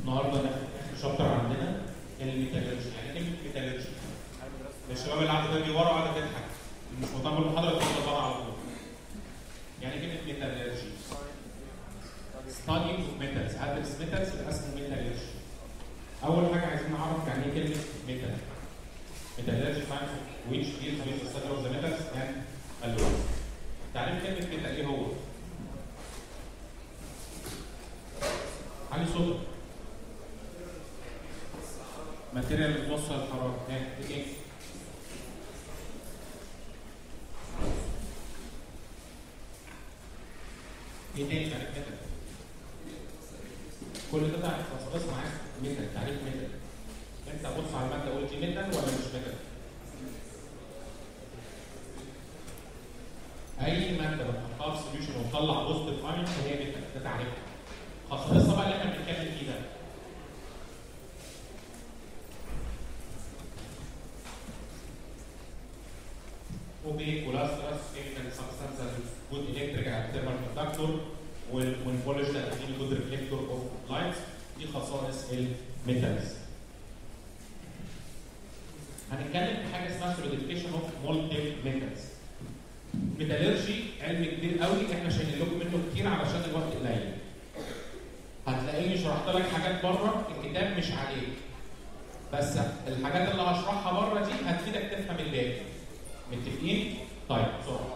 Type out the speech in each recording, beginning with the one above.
النهارده اخر شابتر عندنا الميتالورجي. يعني كلمه ميتالورجي الشباب اللي قاعده تجري ورا قاعده تضحك مش مهتم بالمحاضره تفضل بره على طول. يعني كلمه ميتالورجي ستادي اوف ميتالز، ادرس ميتالز يبقى اسمه ميتالورجي. اول حاجه عايزين نعرف يعني ايه كلمه ميتال. ميتالورجي معناه which deals with the study of the metals and alloys. تعريف كلمه ميتال ايه هو؟ علي صوتك. ماتيريال بتوصل الحراره. ايه؟ ايه تاني تعريف ميتال؟ كل ده تعريف خلاص معاك ميتال، تعريف ميتال. انت بص على الماده قول دي ميتال ولا مش ميتال؟ اي ماده بتحطها في سوليوشن وتطلع بوزيتيف ايون فهي ميتال، ده تعريفها. خاصه بقى اللي احنا بنتكلم فيه ده. اوبيك ولاسترس كيميكال سبستانسز جود الكتريكال اند ثيرمال كوندكتور والبولش ده بيديني جود ريفلكتور اوف لايت. دي خصائص الميتالز. هنتكلم في حاجه اسمها سوليديفيكيشن اوف مولتيف ميتالز. ميتالرجي علم كبير قوي احنا شايلين لكم منه كتير علشان الوقت قليل. هتلاقيني شرحت لك حاجات بره الكتاب مش عليك. بس الحاجات اللي هشرحها بره دي هتفيدك تفهم الباقي. متفقين؟ طيب بسرعه.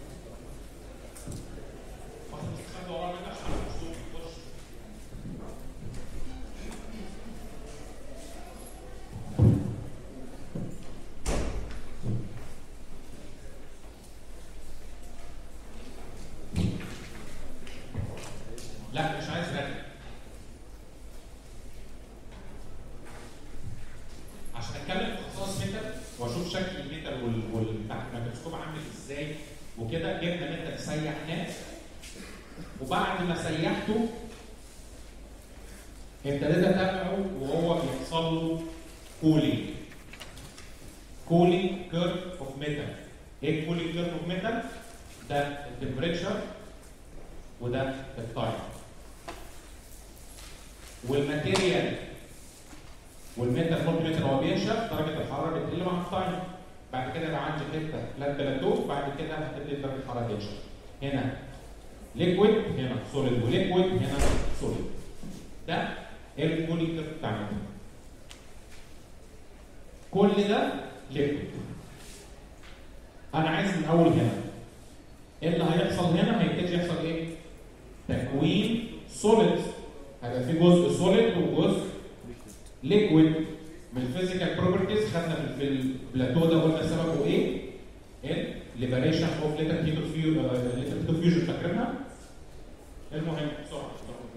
لا مش عايز ركب. عشان اتكلم في خصائص ميتال واشوف شكل الميتال بتاع الميكروسكوب عامل ازاي وكده، جبنا ميتال سيحناه وبعد ما سيحته ابتديت اتابعه وهو بيحصل له كولينج. كولينج كيرف اوف ميتال. ايه الكولينج كيرف اوف ميتال؟ ده التمبريتشر وده التايم. والماتيريال والميتال مولتيميتر هو بينشف درجه الحراره بتقل مع التايم. بعد كده يبقى عندي حته فلات بلاتو، بعد كده هتبتدي درجه الحراره تنشف. هنا ليكويد، هنا سوليد، وليكويد، هنا سوليد. ده الكولينج كيرف بتاعنا. كل ده ليكويد. انا عايز من اول هنا. ايه اللي هيحصل هنا؟ هيبتدي يحصل ايه؟ تكوين سوليد. هيبقى في جزء سوليد وجزء ليكويد. من الفيزيكال بروبرتيز خدنا في البلاتو ده قلنا سببه ايه؟ الليبريشن اوف ليتر هيت فيوجن. فاكرينها؟ المهم بسرعه.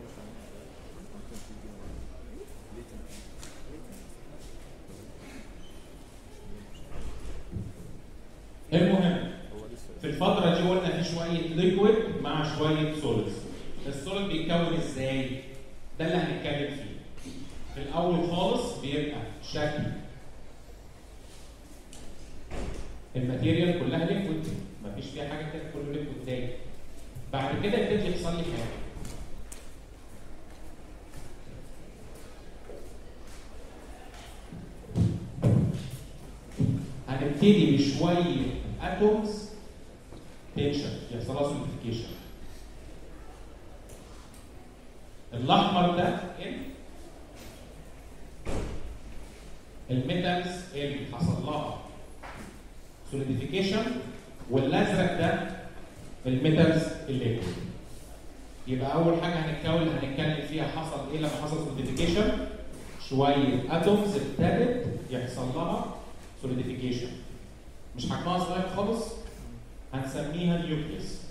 المهم في الفتره دي قلنا في شويه ليكويد مع شويه سوليد. السوليد بيتكون ازاي؟ ده اللي هنتكلم فيه. في الاول خالص بيبقى شكل الماتيريال كلها ليكويد، مفيش فيها حاجه كده، كله ليكويد تاني. بعد كده يبتدي يحصل لي حاجه. هنبتدي بشويه اتومز تنشف، يحصل لها سوليديفيكيشن. الاحمر ده الميتالز اللي حصل لها سوليديفيكيشن، والازرق ده الميتالز الليكويد. يبقى اول حاجه هنتكلم فيها حصل ايه لما حصل سوليديفيكيشن؟ شويه اتومز ابتدت يحصل لها سوليديفيكيشن. مش حجمها صغير خالص، هنسميها نيوكليس.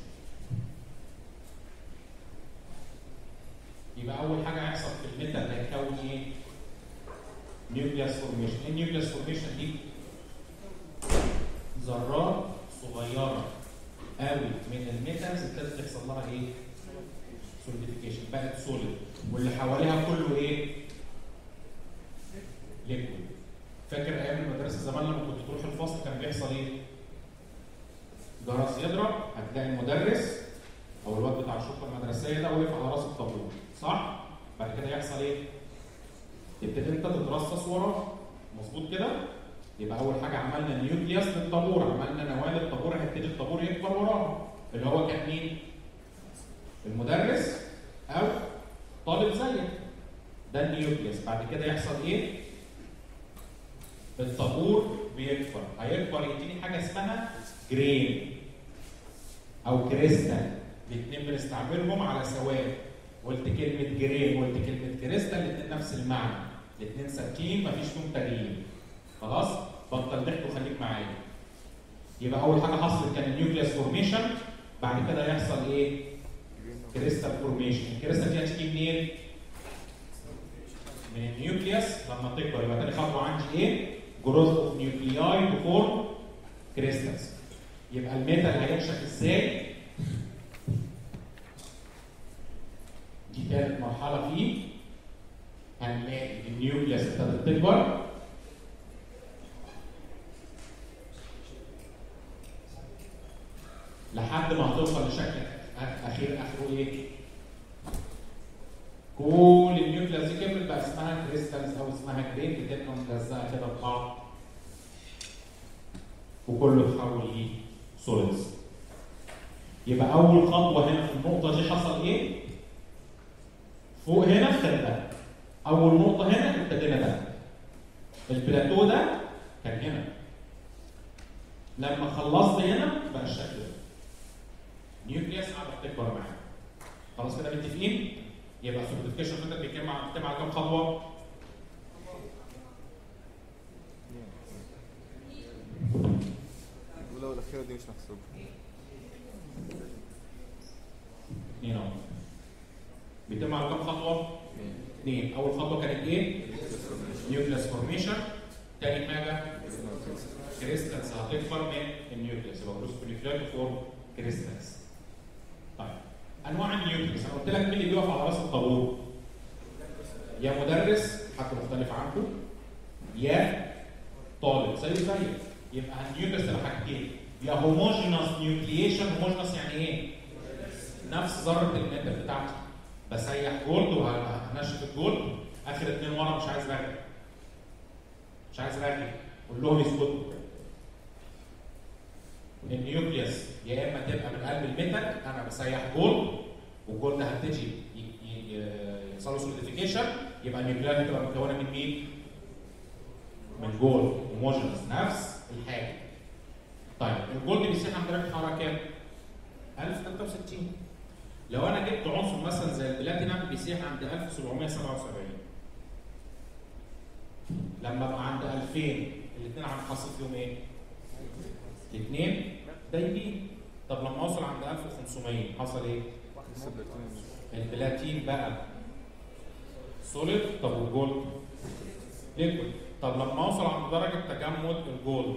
يبقى اول حاجه هيحصل في الميتال هيتكون ايه؟ نيوكليس فورميشن. ايه النيوكليس فورميشن دي؟ ذرات صغيره قوي من الميتالز ابتدت يحصل لها ايه؟ سوليديفيكيشن، بقت سوليد، واللي حواليها كله ايه؟ ليكويد. فاكر ايام المدرسه زمان لما كنت تروح الفصل كان بيحصل ايه؟ جرس يضرب، هتلاقي المدرس او الواد بتاع الشرطه المدرسيه ده واقف على راس الطابور، صح؟ بعد كده يحصل ايه؟ تبتدي انت تترصص وراه. مظبوط كده؟ يبقى اول حاجه عملنا نيوكليوس للطابور، عملنا نواه للطابور، هيبتدي الطابور يكبر وراها، اللي هو كان مين؟ المدرس او طالب زيك. ده النيوكليوس. بعد كده يحصل ايه؟ الطابور بيكبر، هيكبر يديني حاجه اسمها جرين او كريستال. الاثنين بنستعملهم على سواء. قلت كلمه جرين وقلت كلمه كريستال، الاثنين نفس المعنى، الاثنين ثابتين مفيش فيهم تغيير. خلاص؟ بطل ضحك وخليك معايا. يبقى اول حاجه حصلت كان النيوكليوس فورميشن، بعد كده يحصل ايه؟ كريستال فورميشن. الكريستال دي هتيجي منين؟ من النيوكليوس لما تكبر. يبقى تاني خطوه عندي ايه؟ جروث اوف نيوكلياي تو فورم كريستالز. يبقى الميتال هينشف ازاي؟ دي ثالث مرحله فيه. هنلاقي النيوكليوس ابتدت تكبر لحد ما هتوصل لشكل اخير. اخره ايه؟ كل النيوكليوس دي كبرت بقى اسمها كريستالز او اسمها جرين، بتبقى ملزقه كده ببعض وكله اتحول لسوليدز. يبقى اول خطوه هنا في النقطه دي حصل ايه؟ فوق هنا خدنا اول نقطه هنا، ابتدينا ده البلاتو ده كان هنا. لما خلصت هنا بقى الشكل ده. نيوكليوس قاعده بتكبر معانا. خلاص كده متفقين؟ يبقى السوليديفيكيشن ميثود بيتكلم على كام خطوه؟ الاولى والاخيره دي مش محسوبه. 2 اهو. بيتم على كام خطوه؟ 2. اول خطوه كانت ايه؟ نيوكليوس فورميشن. تاني حاجه كريستالز هتكبر من النيوكليوس، يبقى جروث نيوكلياي فورم كريستالز. طيب انواع النيوكليوس، انا قلت لك مين اللي بيقف على راس الطابور؟ يا مدرس حد مختلف عنكم، يا طالب زيه زيك. يبقى النيوكليوس ده حاجتين، يا هوموجينوس نيوكليشن. هوموجينوس يعني ايه؟ نفس ذره الميتال بتاعتي. بسيح جولد وهنشف الجولد، اخر 2 ورا مش عايز رغي. مش عايز رغي، قول لهم يسكتوا. النيوكليوس يا اما تبقى من قلب الميتال، انا بسيح جولد والجولد هتجي يحصل له سوليديفيكيشن، يبقى النيوكلياي هتبقى مكونه من مين؟ من جولد هوموجينوس، نفس الحاجه. طيب الجولد بيسيح عند درجه حراره كام؟ 1063. لو انا جبت عنصر مثلا زي البلاتينم بيسيح عند 1777. لما ابقى عند 2000 الاثنين هنحصل فيهم ايه؟ الاثنين دايبين. طب لما اوصل عند 1500 حصل ايه؟ البلاتين بقى سوليد. طب والجولد؟ ليكويد. طب لما اوصل عند درجه تجمد الجولد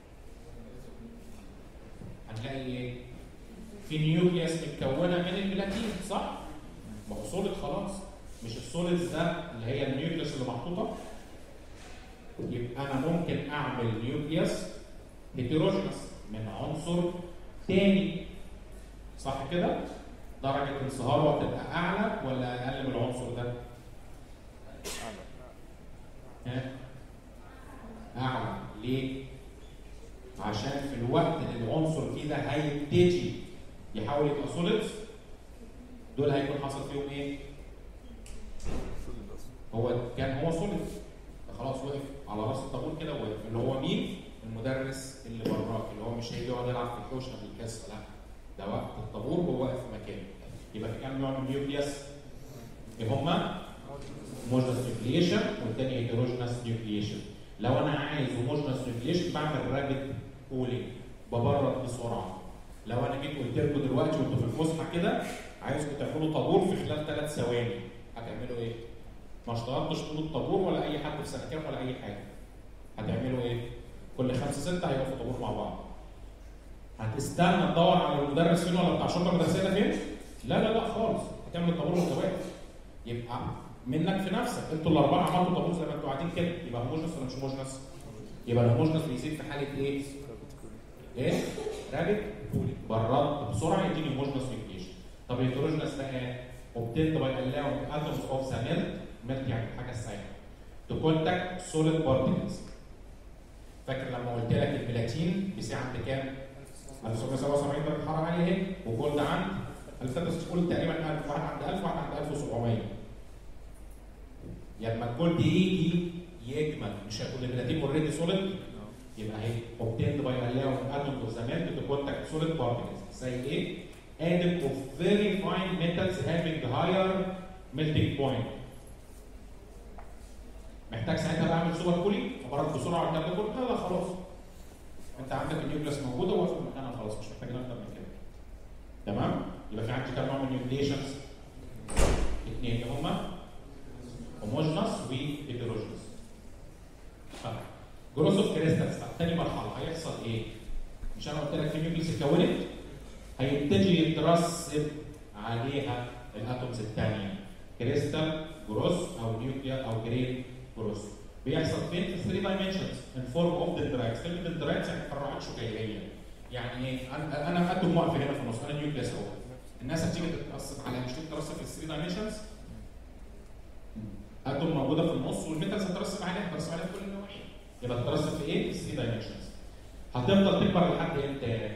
هنلاقي ايه؟ في نيوكليوس متكونه من البلاتين، صح؟ ما هو سوليد خلاص. مش السوليدز ده اللي هي النيوكليوس اللي محطوطه؟ يبقى انا ممكن اعمل نيوكليوس هيتروجينوس من عنصر تاني، صح كده؟ درجه انصهاره هتبقى اعلى ولا اقل من العنصر ده؟ اعلى. ليه؟ عشان في الوقت اللي العنصر فيه ده هيبتدي يحاول يبقى سوليدز، دول هيكون حصل فيهم ايه؟ هو كان هو سوليد، خلاص وقف على راس الطابور كده وقف. اللي هو مين؟ المدرس اللي براك، اللي هو مش هيجي يقعد يلعب في الحوش قبل الكاس، لا ده وقت الطابور هو واقف في مكانه. يبقى في كام نوع من النيوكليوس؟ اللي هما هوموجينوس نيوكليشن والثاني هيتروجينوس نيوكليشن. لو انا عايز هوموجينوس نيوكليشن بعمل رابيد كولينج، ببرد بسرعه. لو انا جيت قلت لكم دلوقتي وانتوا في الفسحه كده عايزكم تعملوا طابور في خلال 3 ثواني، هتعملوا ايه؟ ما اشتغلتش طول الطابور ولا اي حد في سنه كام ولا اي حاجه. هتعملوا ايه؟ كل 5 6 هيقفوا طابور مع بعض. هتستنى تدور على المدرس فين ولا بتاع الشرطه المدرسيه ده فين؟ لا خالص، هتعمل الطابور وانت واقف. يبقى منك في نفسك، انتوا الاربعه عملتوا طابور زي ما انتوا قاعدين كده، يبقى هوموجينوس ولا مش هوموجينوس؟ يبقى الهوموجينوس بيزيد في حاله ايه؟ ايه؟ رابيد كولينج، برد بسرعه يديني هوموجينوس نيوكليشن. طب الهيتروجينوس بقى ايه؟ اوبتيند باي الاونج اتومز اوف ذا ميلت. ميلت يعني الحاجه السائله. تو كونتاكت سوليد بارتكلز. فاكر لما قلت لك البلاتين بيساع عند كام؟ 1977 درجه حراره عاليه اهي، وجولد عند 1900 تقريبا 1000، واحد عند 1000 واحد عند 1700. لما الجولد يجي يجمد مش هيكون البلاتين اوريدي سوليد، يبقى اهي obtained by allowing atoms of the metal to contact solid particles. زي ايه؟ atom of very fine metals having higher melting point. محتاج ساعتها بعمل سوبر كولينج ابرد بسرعه والكلام ده كله؟ لا خلاص. انت عندك النيوكليس موجوده واقفه في مكانها خلاص، مش محتاج اكتر من كده. تمام؟ يبقى في عندي كام نوع من النيوكليشنز؟ اثنين اللي هما هوموجينس وهيتروجينس. جروث اوف كريستالز. تاني مرحله هيحصل ايه؟ مش انا قلت لك في نيوكليس اتكونت؟ هيبتدي يترسب عليها الاتومز الثانيه. كريستال جروث او نيوكلير او جرين جروث. بيحصل فين؟ في 3 دايمنشنز ان فورم اوف دندرايتس. كلمه دندرايتس يعني تفرعات شجيريه. يعني ايه؟ انا اتوم واقف هنا في النص، انا نيوكليس اهو. الناس هتيجي تترسب عليها، مش تترسب في 3 دايمنشنز؟ اتوم موجوده في النص والميتالز هترسب عليها، هترسب عليها في كل النواحي. يبقى تترسب في ايه؟ في 3 دايمنشنز. هتفضل تكبر لحد امتى؟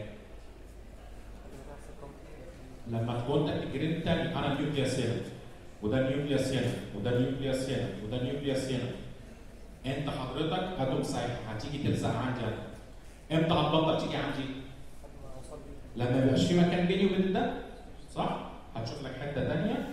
لما تكونتاكت الجرين الثاني. انا نيوكليس هنا وده نيوكليس هنا وده نيوكليس هنا وده نيوكليس هنا. انت حضرتك اتوم سايح هتيجي تلزق عندي انا. امتى هتبطل تيجي عندي؟ لما ما يبقاش في مكان بيني وبين ده، صح؟ هتشوف لك حته ثانيه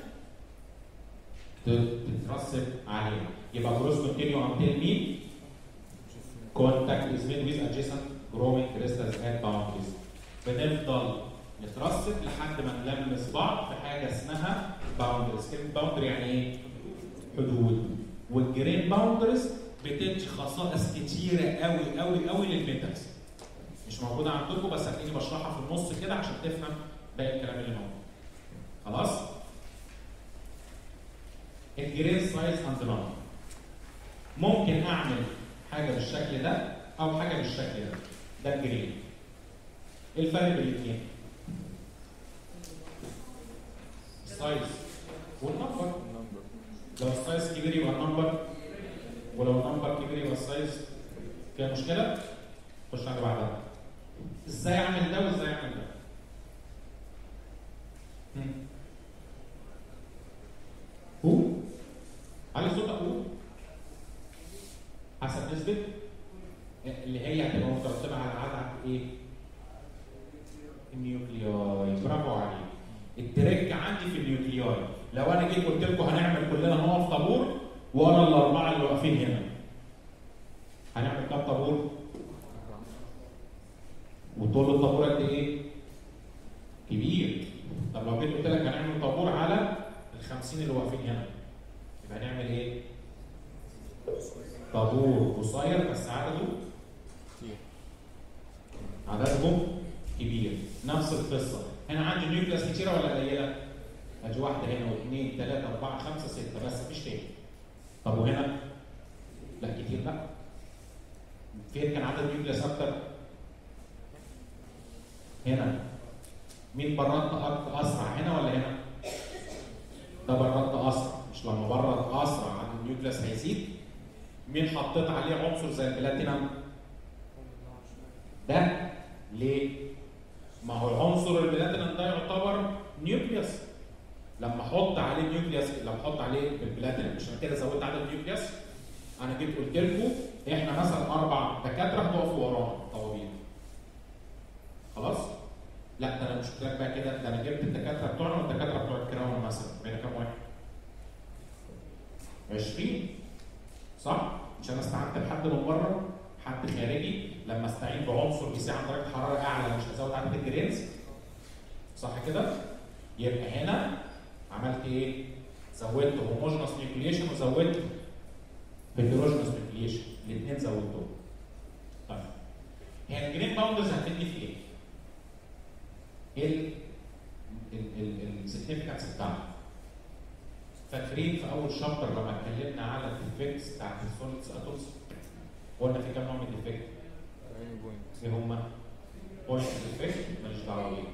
تترسب عليها. يبقى جروس كونتينيو انتل مين؟ كونتاكت از ميد ويز ادجيسنت جروينج كريستالز ات باوندريز. بنفضل نترسب لحد ما نلمس بعض في حاجه اسمها باوندريز. كلمه باوندري يعني ايه؟ حدود. والجرين باوندريز بتدي خصائص كتيره قوي قوي قوي للميتالز. مش موجوده عندكم بس هتلاقيني بشرحها في النص كده عشان تفهم باقي الكلام اللي موجود. خلاص؟ الجرين سايز اند نمبر. ممكن اعمل حاجه بالشكل ده او حاجه بالشكل ده. ده الجرين. ايه الفرق بين الاثنين؟ السايز والنمبر. لو السايز كبير يبقى النمبر، ولو النمبر كبير يبقى السايز. فيها مشكله؟ خش على بعدها. ازاي اعمل ده وازاي اعمل ده؟ هو علي صوتك هو حسب نسبه اللي هي هتبقى مترتبه على عدد ايه؟ النيوكلياي. برافو عليك. التريك عندي في النيوكلياي. لو انا جيت قلت لكم هنعمل كلنا نقف طابور وانا الاربعه اللي واقفين هنا، هنعمل كام طابور؟ وطول الطابور قد ايه؟ كبير. طب لو جيت قلت لك هنعمل طابور على ال50 اللي واقفين هنا، يبقى هنعمل ايه؟ طابور قصير بس عددهم كبير. نفس القصه. هنا عندي نيوكليس كتيره ولا قليله؟ ادي واحده هنا واثنين ثلاثه اربعه خمسه سته بس مفيش تاني. طب وهنا؟ لا كتير بقى. فين كان عدد نيوكليس اكتر؟ هنا. مين برد اسرع هنا ولا هنا؟ ده برد اسرع. مش لما برد اسرع عدد النيوكليس هيزيد؟ مين حطيت عليه عنصر زي البلاتينم؟ ده ليه؟ ما هو العنصر البلاتينم ده يعتبر نيوكليس. لما احط عليه نيوكليس، لما احط عليه البلاتينم مش انا كده زودت عدد النيوكليس؟ انا جيت قلت لكم احنا مثلا 4 دكاتره هتقفوا ورانا طوابير. خلاص؟ لا ده انا مش قلت لك بقى كده، ده انا جبت الدكاتره بتوعنا والدكاتره بتوع الكراون مثلا، بين كام واحد؟ 20. صح؟ مش انا استعنت بحد من بره، حد خارجي. لما استعين بعنصر بيساع عن درجه حراره اعلى مش هزود عدد الجرينز. صح كده؟ يبقى هنا عملت ايه؟ زودت هوموجينس نيوكليشن وزودت هيتروجينس نيوكليشن، الاثنين زودتهم. طيب هي الجرين باوندرز هتفيدني في ايه؟ ايه السيجنفكانس بتاعها؟ فاكرين في اول شابتر لما اتكلمنا على الديفكتس بتاعت السوليدز اتومز؟ قلنا في كام نوع من الديفكت؟ ايه هما؟ بوينت ديفكت ماليش دعوه بيه.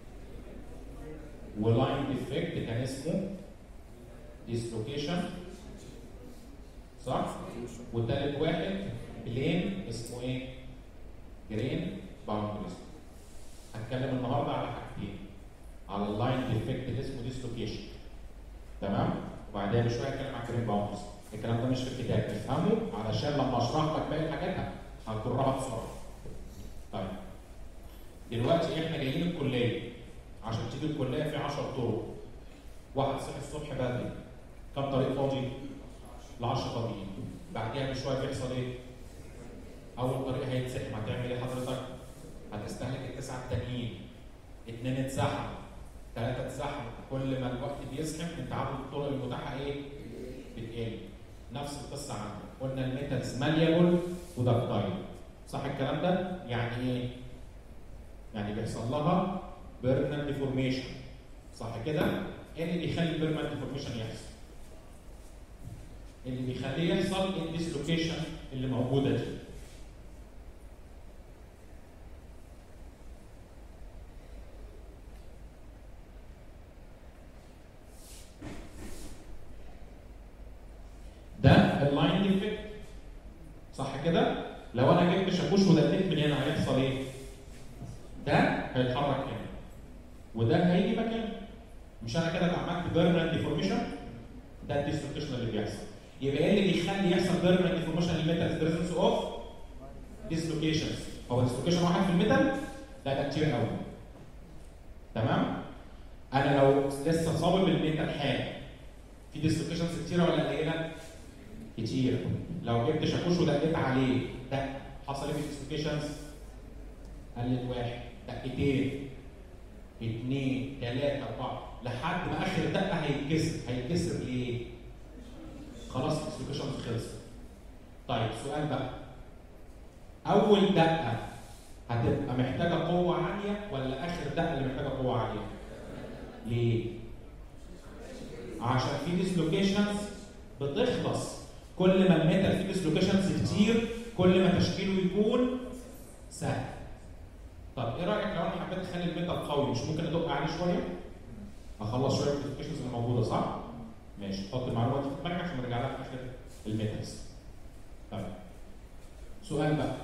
ولاين ديفكت كان اسمه ديسلوكيشن. صح؟ وثالث واحد بلين اسمه ايه؟ جرين باوندريز. هنتكلم النهارده على حاجتين، على اللاين ديفكت اللي اسمه ديسلوكيشن، تمام؟ وبعدين بشويه هتكلم على جرين باوندريز. الكلام ده مش في الكتاب، تفهمه علشان لما اشرح لك باقي الحاجات هتكررها بسرعه. طيب دلوقتي احنا جايين الكليه، عشان تيجي الكليه في 10 طرق. واحد صحي الصبح بدري، كم طريق فاضي؟ ال10 فاضيين. بعديها بشويه بيحصل ايه؟ اول طريق هيتزحم، هتعمل ايه حضرتك؟ هتستهلك التسعه التانيين. 2 اتزحم، 3 اتزحم، كل ما الوقت بيزحم انت عدد الطرق المتاحه ايه؟ بتقل. نفس القصه عندك، قلنا الميتالز ماليابل ودكتايل. صح الكلام ده؟ يعني ايه؟ يعني بيحصل لها بيرمننت ديفورميشن. صح كده؟ ايه اللي بيخلي البيرمننت ديفورميشن يحصل؟ اللي بيخليه يحصل الديسلوكيشن اللي موجوده دي. ده اللاين ديفكت. صح كده؟ لو انا جبت شاكوش ودقيت من هنا هيحصل ايه؟ ده هيتحرك هنا وده هيجي مكانه. مش انا كده عملت بيرمننت ديفورميشن؟ ده الديسلوكيشن اللي بيحصل. يبقى ايه اللي بيخلي يحصل بيرمننت ديفورميشن للميتال؟ بريزنس اوف ديسلوكيشنز. هو ديسلوكيشن واحد في الميتال؟ لا ده كتير قوي. تمام؟ انا لو لسه صابب الميتال حاجه في ديسلوكيشنز كتيره ولا قليله؟ كتير. لو جبت شاكوش ودقيت عليه ده حصل ايه في الديسلوكيشنز؟ قلت 1 دقيقتين 2 3 4 لحد ما اخر دقه هيتكسر. هيتكسر ليه؟ خلاص الديسلوكيشنز خلصت. طيب سؤال بقى، اول دقه هتبقى محتاجه قوه عاليه ولا اخر دقه اللي محتاجه قوه عاليه؟ ليه؟ عشان في ديسلوكيشنز بتخلص. كل ما الميتال فيه ديسلوكيشنز كتير كل ما تشكيله يكون سهل. طب ايه رايك لو انا حبيت اخلي الميتال قوي، مش ممكن ادق عليه شويه؟ اخلص شويه من الديسلوكيشنز اللي موجوده، صح؟ ماشي، حط المعلومات في دماغك عشان نرجع لها في اخر الميتالز. طيب سؤال بقى،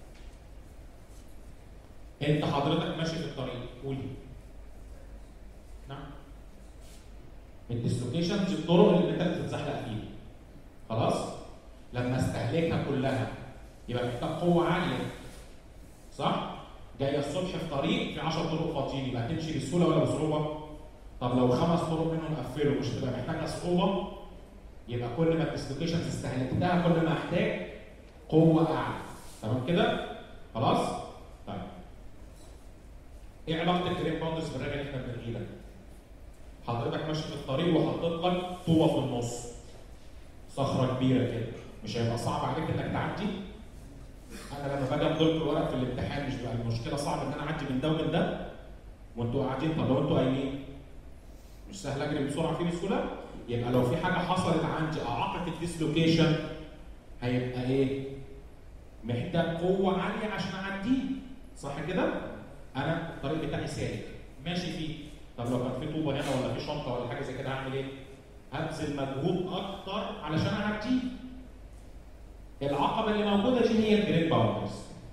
انت حضرتك ماشي في الطريق، قولي. نعم. الديسلوكيشنز الطرق اللي انت بتتزحلق فيها. خلاص؟ لما استهلكها كلها يبقى محتاج قوه عاليه. صح؟ جايه الصبح في طريق في 10 طرق فاضيين، يبقى هتمشي بسهوله ولا بصعوبه؟ طب لو 5 طرق منهم قفلوا مش هتبقى محتاجه صعوبه؟ يبقى كل ما الديسلوكيشنز استهلكتها كل ما احتاج قوه اعلى. تمام كده؟ خلاص؟ طيب. ايه علاقه الجرين باوندرز بالرجل اللي احنا بنلغيه ده؟ حضرتك ماشي في الطريق وحطيت لك طوبه في النص. صخره كبيره كده، مش هيبقى صعب عليك انك تعدي؟ انا لما باجي امضي الورق في الامتحان مش بقى المشكله صعب ان انا اعدي من ده ومن ده؟ وانتوا قاعدين، طب لو انتوا قايمين مش سهل اجري بسرعه فيه بسهوله؟ يبقى لو في حاجه حصلت عندي اعاقه الديسلوكيشن هيبقى ايه؟ محتاج قوه عاليه عشان اعديه. صح كده؟ انا الطريق بتاعي سالك ماشي فيه، طب لو كان في طوبه هنا ولا في شنطه ولا حاجه زي كده هعمل ايه؟ هبذل مجهود اكتر علشان اعديه. العقبه اللي موجوده دي هي الجرين باوندرز.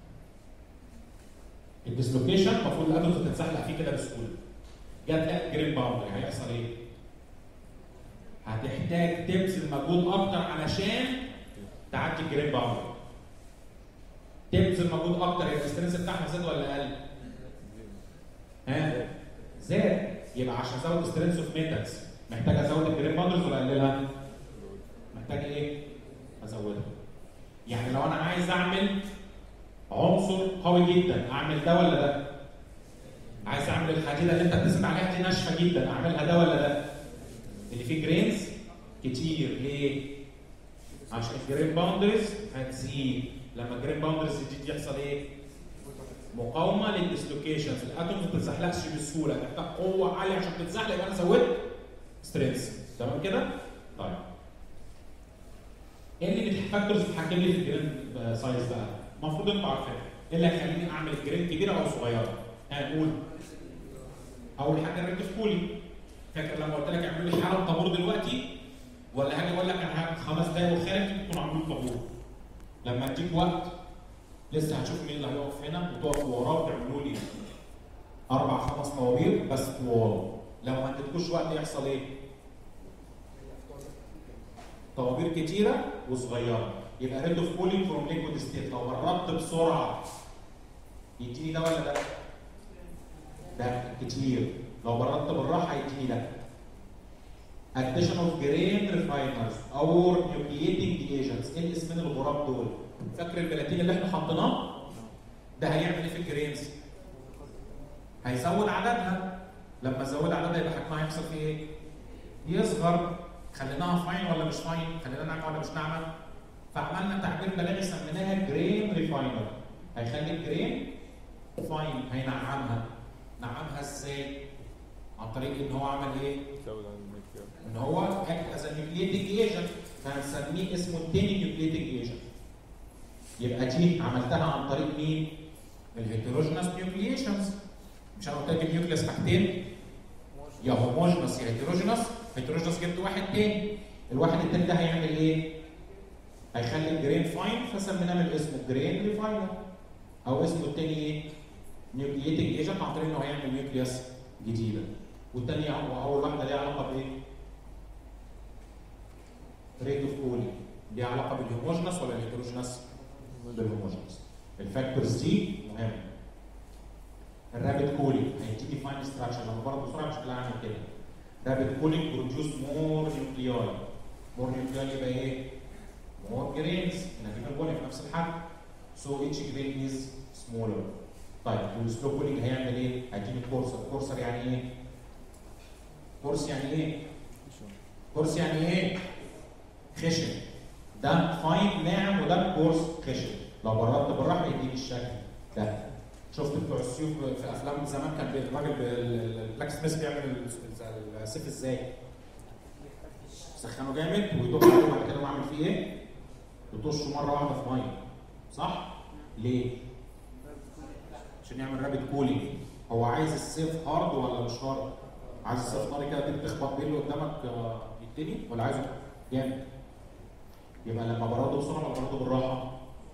الديسلوكيشن المفروض الاتومز تتزحلق فيه كده بسهوله. جت لك جرين باوندري هيحصل ايه؟ هتحتاج تبذل مجهود اكتر علشان تعدي الجرين باوندري. تبذل مجهود اكتر، يبقى الستريس بتاعها زاد ولا قل؟ ها؟ زاد. يبقى عشان ازود سترينث اوف ميتالز محتاج ازود الجرين باوندرز ولا اقللها؟ محتاج ايه؟ ازودها. يعني لو انا عايز اعمل عنصر قوي جدا اعمل ده ولا ده؟ عايز اعمل الحديده اللي انت بتسند عليها دي ناشفه جدا اعملها ده ولا ده؟ اللي فيه جرينز كتير. ليه؟ عشان الجرين باوندرز هتزيد. لما الجرين باوندرز تزيد يحصل ايه؟ مقاومه للديسلوكيشنز. الاتومز ما بتتزحلقش بسهوله، محتاج قوه عاليه عشان تتزحلق، يبقى انا زودت سترينث. تمام كده؟ طيب. ايه اللي فاكتورز بتحكم لي في الجرين سايز بقى؟ المفروض انتوا عارفين. ايه اللي هيخليني اعمل الجرين كبيره او صغيره؟ هنقول اول حاجه نركز كولي. فاكر لما قلت لك اعمل لي حاله طابور دلوقتي؟ ولا هاجي اقول لك انا 5 دقايق وخارج تكون عاملين طابور؟ لما اديك وقت لسه هتشوف مين اللي هيقف هنا وتقفوا وراه وتعملوا لي 4 5 طوابير بس طوال. لو ما اديتكوش وقت يحصل ايه؟ طوابير كتيره وصغيره. يبقى ريد اوف كولينج فروم ليكويد ستيت لو بردت بسرعه يديني ده ولا ده؟ ده كتير. لو بردت بالراحه يديني ده. addition of grain refiners or nucleating agents. ايه الاسمين الغراب دول؟ فاكر البلاتين اللي احنا حطيناه؟ ده هيعمل ايه في الجرينز؟ هيزود عددها. لما ازود عددها يبقى حجمها هيحصل فيه ايه؟ يصغر. خليناها فاين ولا مش فاين؟ خليناها ناعمه ولا مش ناعمه؟ فعملنا تعبير بلاغي سميناها جرين ريفاينر. هيخلي الجرين فاين، هينعمها. نعمها ازاي؟ عن طريق ان هو عمل ايه؟ ان هو اكت از نيوكليتنج ايجنت، فهنسميه اسمه التاني نيوكليتنج ايجنت. يبقى دي عملتها عن طريق مين؟ الهيتروجينوس نيوكليشنز. مش انا قلت لك النيوكليس حاجتين؟ يا هوموجينوس يا هيتروجينوس. هيتروجينوس جبت واحد تاني. الواحد التاني ده هيعمل ايه؟ هيخلي الجرين فاين، فسميناه من اسمه جرين ريفاينر. او اسمه التاني ايه؟ نيوكليتنج ايجنت، عن طريق انه هيعمل نيوكليوس جديده. والتانية اول واحده ليها علاقه بايه؟ ريت اوف كولينج. ليها علاقه بالهوموجينوس ولا الهيتروجينوس؟ بالهوموجينوس. الفاكتورز دي مهمه. الرابيد كولينج هيديني فاين ستراكشر. لما برضه بسرعه مش هعمل كده. رابيد كولينج بروديوس مور نيوكلياي. مور نيوكلياي يبقى ايه؟ مور جرينز. نجيب الفوليوم في نفس الحجم. سو اتش جرين از سمولر. طيب والسلو كولينج هيعمل ايه؟ هيديني كورسر. كورسر يعني ايه؟ كورس يعني ايه؟ كورس يعني ايه؟ خشن. ده فاين ناعم وده كورس خشن. لو بردت بالراحه يديني الشكل ده. شفت بتوع السيوف في افلام زمان كان الراجل البلاك سميث بيعمل السيف ازاي؟ سخنه جامد ويدوخ عليه بعد كده واعمل فيه ايه؟ يطشه مره واحده في ميه. صح؟ ليه؟ عشان يعمل رابيد كولينج. هو عايز السيف هارد ولا مش هارد؟ عايز السيف هارد كده تخبط بيه اللي قدامك يتني ولا عايزه جامد؟ يبقى لما برده بسرعه ولا برده بالراحه؟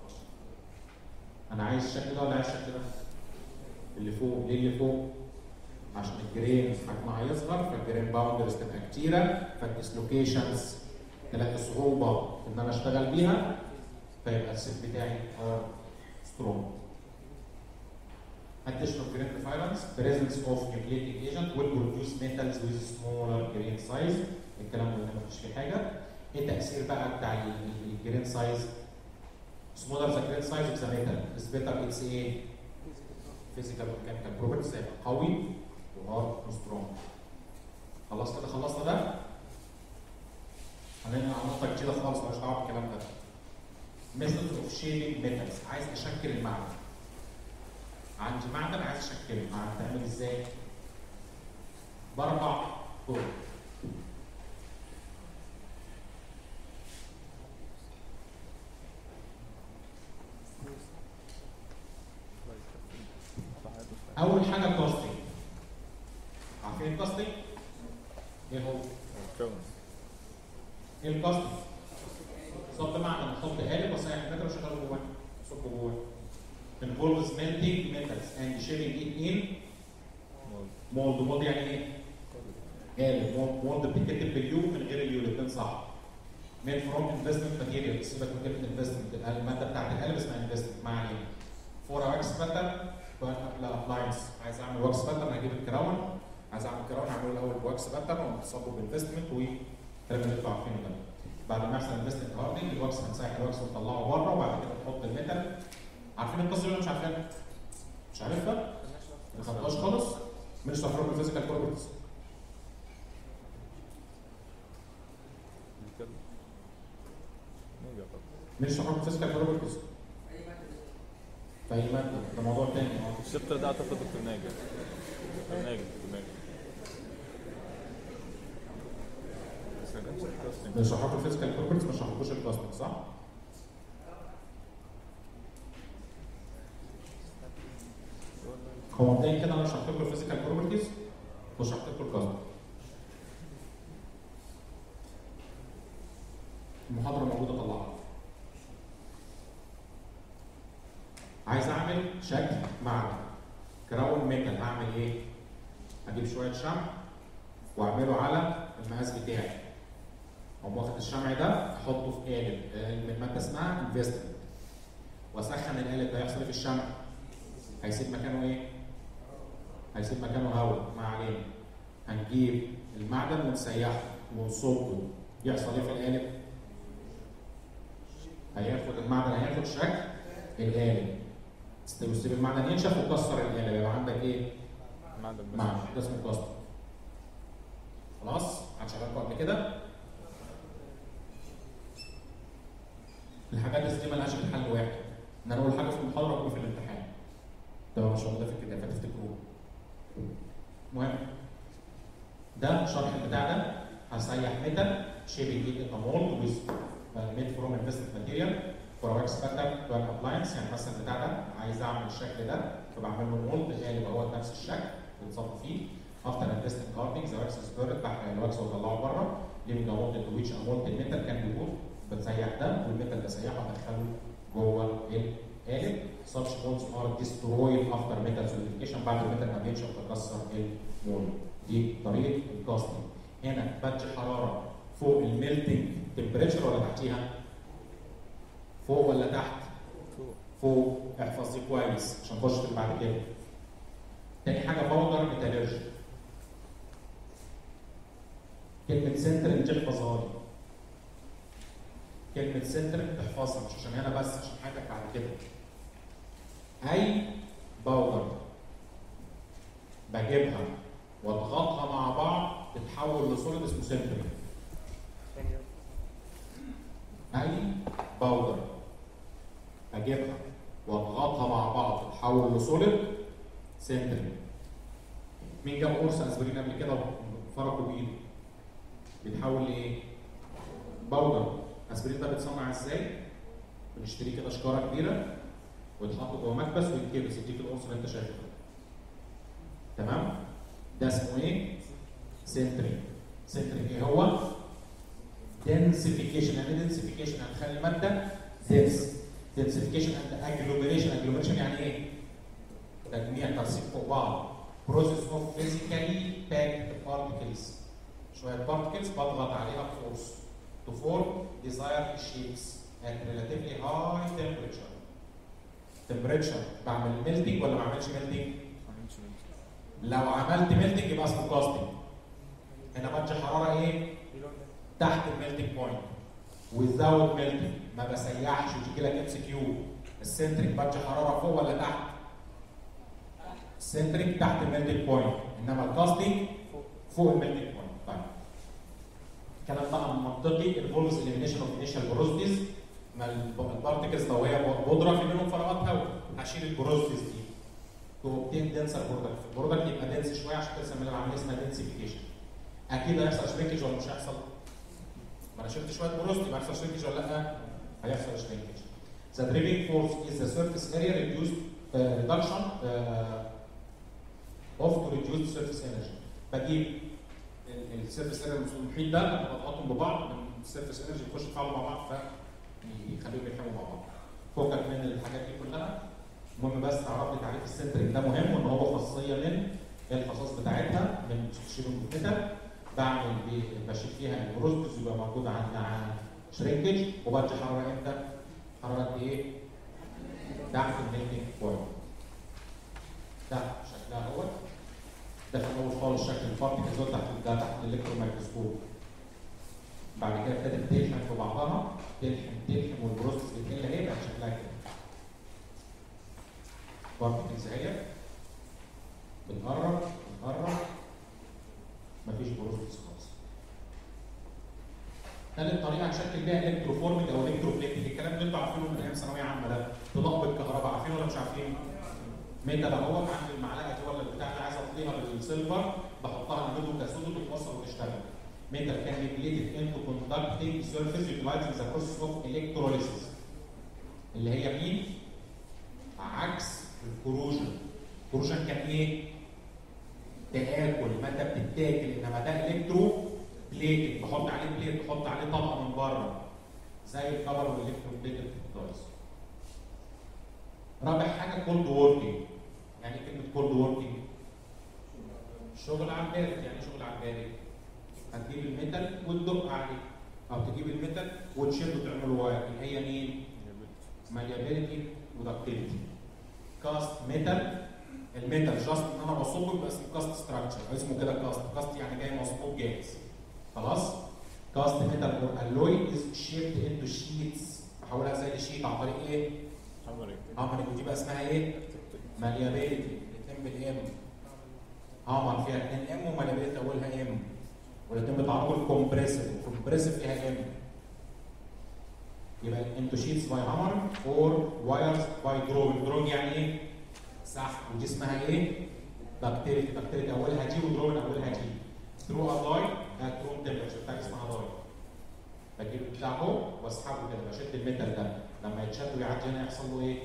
انا عايز الشكل ده ولا عايز الشكل ده؟ اللي فوق. ليه اللي فوق؟ عشان الجرين حجمها هيصغر، فالجرين باوندرز تبقى كتيره، فالديسلوكيشنز تلاقي صعوبه ان انا اشتغل بيها، فيبقى السيف بتاعي سترونج. Addition of grain refiners, presence of nucleating agent will produce metals with smaller grain size. الكلام ده مفيش فيه حاجه. ايه التاثير بقى بتاع الجرين سايز؟ smaller the grain size of the metal is better its ايه؟ physical or chemical properties. هيبقى قوي وهارد وسترونج. خلاص كده خلصنا ده. هننقل على نقطه جديده خالص مالهاش دعوه بالكلام ده. methods of shaping metals. عايز اشكل المعدن. عندي معدن عايز اشكله. هتعمل ازاي؟ باربع طرق. اول حاجه الكاستنج. عارفين الكاستنج؟ ايه هو؟ ايه الكاستنج؟ صب معدن، احط قالب واسيح المتر واشغله جواه. اصب جواه. involves melting metals and shaping it in mold. mold يعني ايه؟ قالب. mold بتتكتب باليو من غير اليو، الاثنين صح. made from investment material. سيبك من كلمه investment. الماده بتاعت القالب اسمها investment. ما علينا. for a wax pattern لابلاينس. عايز اعمل واكس باترن هجيب الكراون. عايز اعمل كراون هعمله الاول بواكس باترن ونصبه بالانفستمنت والكلام اللي انتوا عارفينه ده. بعد ما يحصل انفستمنت هاردنج الواكس هنسيح الواكس ونطلعه بره وبعد كده نحط الميتال. عارفين القصه ولا مش عارفينها؟ مش عارفها؟ ما خدتهاش خالص؟ مش هتفرق الفيزيكال بروبرتيز. مش هتفرق الفيزيكال بروبرتيز. في اي ماده ده موضوع تاني. الشابتر ده اعتقد دكتور ناجي. دكتور ناجي. مش هحط الفيزيكال بروبرتيز، مش هحطوش الكاستنج صح؟ هو مبدئيا كده انا مش هحط له الفيزيكال بروبرتيز مش هحط له الكاستنج. المحاضره موجوده طلعها. ميتال هعمل ايه؟ هجيب شويه شمع واعمله على المقاس بتاعي. اقوم واخد الشمع ده احطه في قالب من ماده اسمها انفستمنت واسخن القالب ده. يحصل ايه في الشمع؟ هيسيب مكانه ايه؟ هيسيب مكانه هواء. ما علينا. هنجيب المعدن ونسيحه ونصبه. يحصل ايه في القالب؟ هياخد المعدن هياخد شكل القالب. تسيب المعدن ينشف وتكسر القالب يبقى عندك ايه؟ معدن. ده اسمه كاستر. خلاص؟ هنشغلكم قبل كده؟ الحاجات دي مالهاش غير حل واحد، ان انا اقول حاجه في المحاضره واقول في الامتحان. ده مش موجوده في الكتاب فتفتكروه. المهم ده الشرح بتاع ده. هسيح ميتال شيبنج جيت ان مولد ويز ميد فروم انفستد ماتيريال فور واكس باترن تو ان ابلاينس. يعني مثلا بتاع ده عايز اعمل الشكل ده فبعمل له مولد غالبا هو نفس الشكل بيتصب فيه. افتر انفستنج هاردنج ذا واكس سبيرت بحرق الواكس واطلعه بره. ليفنج ا مولد تو ويتش ا مولد الميتال كان بيقول بتسيح ده والميتال بسيحه وادخله جوه القالب. such molds are destroyed after metal solidification. بعد الميتال ما بينشف وتكسر المولد. دي طريقه الكاستنج. هنا بدي حراره فوق الميلتنج تمبريتشر ولا تحتيها؟ فوق ولا تحت؟ فوق. احفظ دي كويس عشان نخش في اللي بعد كده. تاني حاجه باودر ميتالرجي. كلمه سنتر اللي تحفظها لي. كلمه سنتر تحفظها مش عشان هنا بس، عشان حاجتك بعد كده. اي باودر بجيبها واضغطها مع بعض تتحول لسوليد اسمه سنتري. اي باودر اجيبها واضغطها مع بعض تتحول لسوليد سنتري. مين جاب قرص اسبرين قبل كده وفركوا بايده؟ بيتحول لايه؟ باودر. اسبرين ده بيتصنع ازاي؟ بنشتري كده شكاره كبيره ويتحط جوه مكبس ويتكبس يديك القرص اللي انت شايفه ده. تمام؟ ده اسمه ايه؟ سنتري. سنتري ايه هو؟ densification. يعني ايه densification؟ هتخلي الماده dense. densification and agglomeration. agglomeration يعني ايه؟ تجميع ترسيب فوق بعض. process of physically packed particles. شويه particles بضغط عليها بفورس to form desired shapes at relatively high temperature. temperature بعمل melting ولا ما بعملش melting؟ لو عملت melting يبقى اسمه casting. هنا بدي حراره ايه؟ تحت الميلتنج بوينت. without melting ما بسيحش وتيجي لك ام سي كيو. السنتريك بدي حراره فوق ولا تحت؟ السنتريك تحت الميلتنج بوينت، انما الكاستنج فوق الميلتنج بوينت. طيب الكلام بقى منطقي. involves elimination of initial porosities. ما البارتكلز لو هي بودره في منهم فراغات هواء هشيل البوروزيتيز دي to obtain denser product. البرودكت يبقى دنس شويه عشان كده سمينا العمليه اسمها densification. اكيد هيحصل شرينكج ولا مش هيحصل؟ ما انا شلت شويه بوروستي يبقى هيحصل شرينكج ولا لا؟ هيحصل شرينكج. The driving force is the surface area reduced reduction of to reduce surface energy. بجيب السيرفيس اريا المحيط ده بضغطهم ببعض من السيرفيس انرجي يخش يتفاعلوا مع بعض فيخليهم يلحموا مع بعض. فوقك من الحاجات دي كلها. المهم بس تعرف لي تعريف السنتريك ده مهم وان هو خاصيه من الخصائص بتاعتها من شيلون ميتال. بعمل بشيل فيها البروستوس يبقى موجود عندنا شرينكج وبدي حراره امتى؟ حراره ايه؟ تحت الميلتنج بوينت. ده شكلها هو. ده في الاول خالص شكل البارتكلز دول تحت الالكترون مايكروسكوب. بعد كده ابتدت تلحم في بعضها تلحم والبروستوس بتقل اهي بقت شكلها كده. بارتكلز اهي بتقرب مفيش بروستوس خالص. ثالث طريقه هنشكل بيها الكتروفورميك او الكتروبليتنج. الكلام ده انتوا عارفينه من ايام ثانويه عامه. ده طلاق بالكهرباء عارفينه ولا مش عارفين؟ ميتال اهوت عندي المعلقه دي ولا البتاع اللي عايز اطليها بالسيلفر بحطها النودو كاسودو تتوصل وتشتغل. metal can be plated into conducting surface utilizing the process of electrolysis. اللي هي مين؟ عكس الكروجن. الكروجن كان ايه؟ تآكل، مادة بتتاكل، انما ده الكترو بليتنج، بحط عليه بليت، بحط عليه طبقة من بره. زي الكفر والالكترو بليتد دايز. رابع حاجة كولد ووركينج. يعني ايه كلمة كولد ووركينج؟ شغل على البارد. يعني شغل على البارد هتجيب الميتال وتدق عليه، او تجيب الميتال وتشده وتعمله واير اللي هي مين؟ ماليابيلتي ودكتيلتي. كاست ميتال، الميتال جاست ان انا بصبه يبقى اسمه كاست ستراكشر، اسمه كده كاست. كاست يعني جاي مصبوب جاهز. خلاص؟ كاست ميتال اور الوي از شيبد انتو شيتس، بحولها زي الشيت عن طريق ايه؟ هامرنج. ودي بقى اسمها ايه؟ ماليابيلتي. الاثنين بالام. هامر فيها 2 ام وماليابيلتي اولها ام. والاثنين بيتعرضوا للكومبريسيف، والكومبريسيف فيها ام. يبقى انتو شيتس باي هامر اور وايرز باي دروينج. دروينج يعني ايه؟ سحب. ودي اسمها ايه؟ دكتيلتي. دكتيلتي اولها جي ودروينج اولها جي. ثرو اداي ات روم تمبرتشر بتاعتي اسمها داي. بجيب البتاع اهو واسحبه كده، بشد الميتال ده، لما يتشد ويعدي هنا يحصل له ايه؟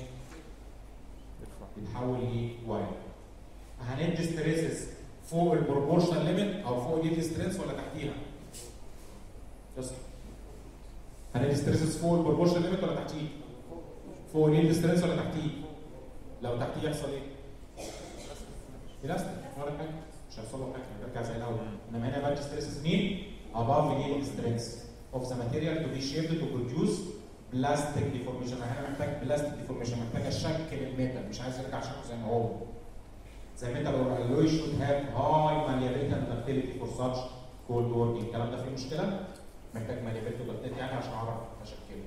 يتحول لواير. هندي ستريسز فوق البروبورشنال ليميت او فوق اليد ستريس ولا تحتيها؟ يصح. هندي ستريسز فوق البروبورشنال ليميت ولا تحتيه؟ فوق اليد ستريس ولا تحتيه؟ لو تحتيه يحصل ايه؟ الاستيك ولا حاجه، مش هيحصل له حاجه، هيرجع زي الاول. انما هنا بدي ستريسز مين؟ above the yield strength of the material to be shaped to produce plastic deformation. انا محتاج بلاستيك ديفورميشن، محتاج اشكل الميتال، مش عايز ارجع شكله زي ما هو. The metal or alloy should have high malleability and ductility for such cold working. الكلام ده فيه مشكله؟ محتاج malleability و ductility يعني عشان اعرف اشكله.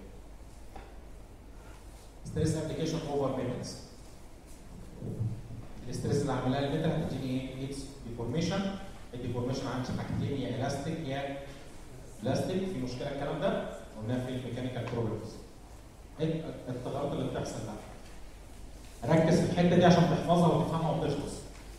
Stress application over metals. الاستريس اللي عاملها الميتال هتديني ايه؟ اتس ديفورميشن. الديفورميشن عندي حاجتين، يا الاستيك يا بلاستيك. في مشكله الكلام ده؟ قلناها في الميكانيكال بروبلمز. ايه التغيرات اللي بتحصل بقى؟ ركز في الحته دي عشان تحفظها وتفهمها وتخلص.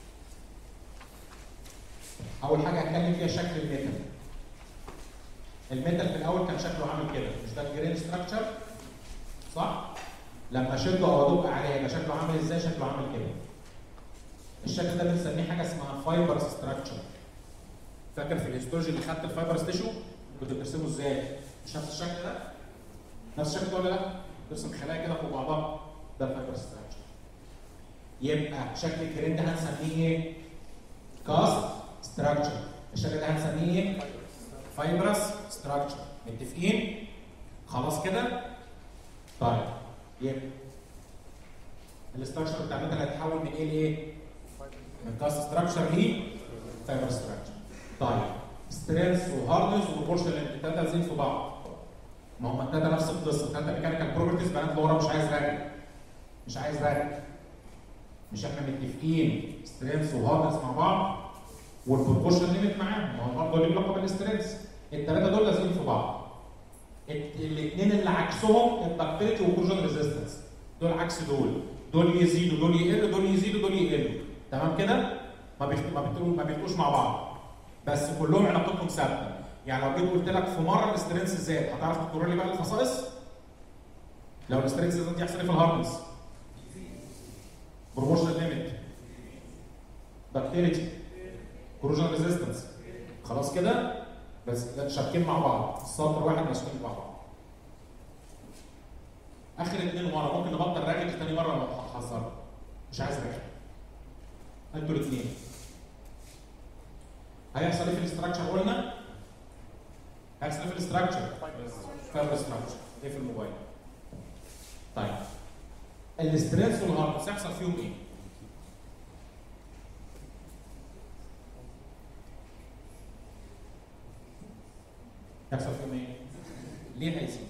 اول حاجه هتكلم فيها شكل الميتال. الميتال في الاول كان شكله عامل كده، مش ده الجرين ستراكشر؟ صح؟ لما اشده او ادق عليه يبقى شكله عامل ازاي؟ شكله عامل كده. الشكل ده بنسميه حاجه اسمها فايبر ستراكشر. فاكر في الهيستولوجي اللي خدت الفايبر تيشو كنت بترسمه ازاي؟ مش نفس الشكل ده؟ نفس الشكل ده ولا لا؟ ترسم خلايا كده فوق بعضها، ده الفايبر ستراكشر. يبقى شكل الجرين ده هنسميه ايه؟ كاست ستراكشر. الشكل ده هنسميه ايه؟ فايبرس ستراكشر. متفقين؟ خلاص كده؟ طيب يبقى الاستراكشر بتاع الميتال هيتحول من ايه لايه؟ من كاست ستراكشر لفايبر ستراكشر. طيب سترينث وهاردنس وبروبورشنال الثلاثه لازقين في بعض. ما هم الثلاثه نفس القصه، الثلاثه ميكانيكال بروبرتيز. بنات اللي ورا مش عايز راجع. مش عايز راجع. مش احنا متفقين سترينث وهاردنس مع بعض والبروبورشنال ليميت معاهم، ما هو برضه ليه علاقه بالسترينث. الثلاثه دول لازقين في بعض. الاثنين اللي عكسهم الدكتيليتي والكورجن ريزيستنس. دول عكس دول. دول يزيدوا دول يقلوا، دول يزيدوا دول يقلوا. تمام كده؟ ما بيبقوش مع بعض. بس كلهم علاقتهم ثابته. يعني لو جيت قلت لك في مره الاسترنس زاد، هتعرف تقرر لي بقى الخصائص؟ لو الاسترنس زاد يحصل ايه في الهاردنس؟ بروبورشنال ليميت، دكتيليتي، كورجن ريزيستنس. خلاص كده؟ بس شابكين مع بعض، السطر واحد ماسكين مع بعض. اخر اثنين ورا ممكن نبطل راجل ثاني مره لو حصل. مش عايز راجل. انتوا الاثنين. هيحصل ايه في الاستراكشر قلنا؟ هيحصل ايه في الاستراكشر؟ فايبر ستراكشر. ايه في الموبايل؟ طيب الاستريس والهاردنس يحصل فيهم ايه؟ يحصل فيهم ايه؟ ليه هيزيد؟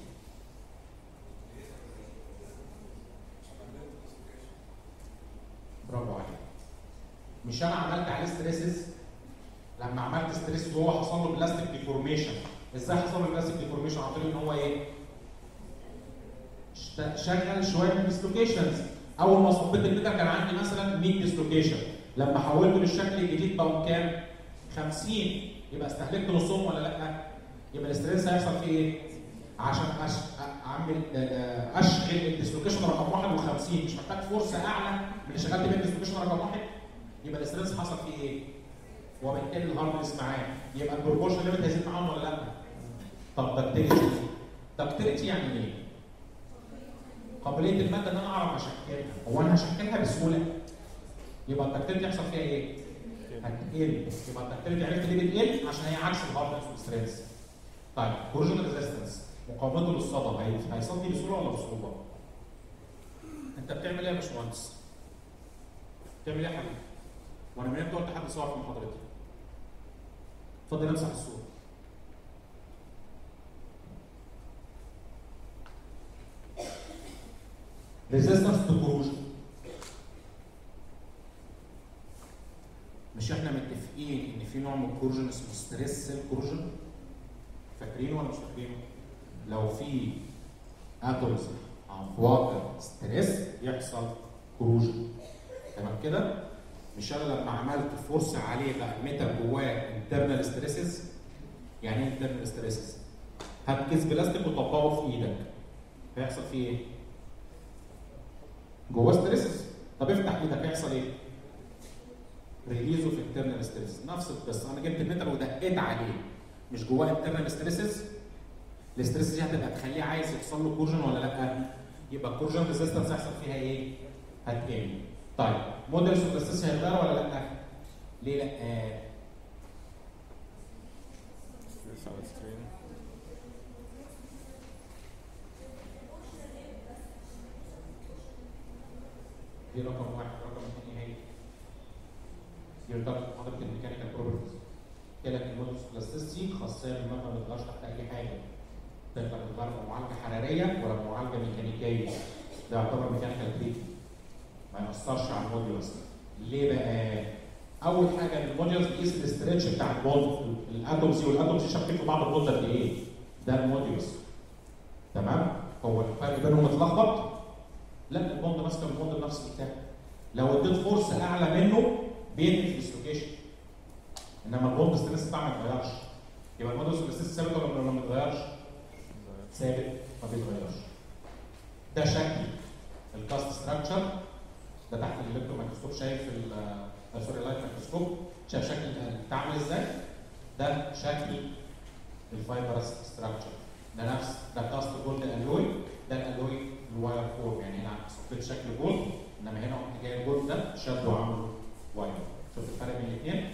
برافو عليك. مش انا عملت عليه ستريسز؟ لما عملت ستريس وهو حصل له بلاستيك ديفورميشن، ازاي حصل له بلاستيك ديفورميشن؟ عن طريق ان هو ايه؟ شغل شويه من ديسلوكيشنز. اول ما صبيت الميتال كان عندي مثلا 100 ديسلوكيشن، لما حولته للشكل الجديد بقوا كام؟ 50. يبقى استهلكت نصهم ولا لا؟ يبقى الاستريس هيحصل فيه ايه؟ عشان اعمل اشغل الديسلوكيشن رقم 51، مش محتاج فرصه اعلى من اللي شغلت بيها الديسلوكيشن رقم 1. يبقى الاستريس حصل فيه ايه؟ وبالتالي الهاردنس معاه. يبقى البروبورشن ليميت هيزيد معاهم ولا لا؟ طب دكتيليتي. دكتيليتي يعني ايه؟ قابليه الماده ان انا اعرف اشكلها. هو انا هشكلها بسهوله؟ يبقى الدكتيليتي يحصل فيها ايه؟ هتقل. يبقى الدكتيريتي عرفت ليه بتقل؟ عشان هي عكس الهاردنس والستريس. طيب كورجن ريزيستنس مقاومته للصدى هيصدي بسهوله ولا بصعوبه؟ انت بتعمل ايه يا باشمهندس؟ بتعمل ايه يا حبيبي؟ وانا من امتى قلت حد صور في محاضرتي؟ اتفضل امسح الصوره. ريزيستنس تو كوروجن. مش احنا متفقين ان في نوع من الكوروجن اسمه ستريس سيل كوروجن؟ فاكرينه ولا مش فاكرينه؟ لو في اتومز في واقع ستريس يحصل كوروجن. تمام كده؟ مش انا لما عملت فورس عليه بقى ميتال جواه انترنال ستريسز. يعني ايه انترنال ستريسز؟ هات كيس بلاستيك وطبقه في ايدك هيحصل فيه ايه؟ جواه ستريسز. طب افتح ايدك هيحصل ايه؟ ريليز اوف انترنال ستريسز. نفس القصه، انا جبت الميتال ودقيت عليه مش جواه انترنال ستريسز. الستريسز دي هتبقى تخليه عايز يحصل له كورجن ولا لا؟ يبقى الكورجن ريزيستنس هيحصل فيها ايه؟ هتقل. طيب موديلز اوف ريزيستنس هيتغير ولا لا؟ ليه لا؟ لسه على السكرين. دي رقم واحد. رقم اثنين ايه هي؟ دي رقم محاضره الميكانيكال بروبرتيز. قلت لك الموديلز اوف بلاستيسيتي خاصيه بالمبنى ما بتتغيرش تحت اي حاجه. تقدر تتغير بمعالجه حراريه ولا بمعالجه ميكانيكيه. ده يعتبر ميكانيكال تريتمنت. ما يأثرش على الموديولز. ليه بقى؟ اول حاجه ان الموديولز بيقيس الاسترتش بتاع البوند. الاتومز والاتومز شابكين في بعض البوند قد ايه؟ ده الموديولز. تمام؟ هو الفرق بينهم متلخبط؟ لا، البوند ماسكه البوند بنفس البتاع. لو اديت فورس اعلى منه بينهي في الديسلوكيشن. انما البوند ستريس بتاعه ما بيتغيرش. يبقى الموديولز ستريس ثابت ولا ما بيتغيرش؟ ثابت ما بيتغيرش. ده شكل الكاست ستراكشر. ده تحت الالكترون مايكروسكوب. شايف سوري اللايت مايكروسكوب. شايف شكل بتاع عامل ازاي؟ ده شكل الفايبرس ستراكشر. ده نفس ده كاست جولد الالوي. ده الالوي الواير فورم. يعني هنا صفيت شكل جولد، انما هنا قمت جاي الجولد ده شد وعمله واير. شفت الفرق بين الاثنين؟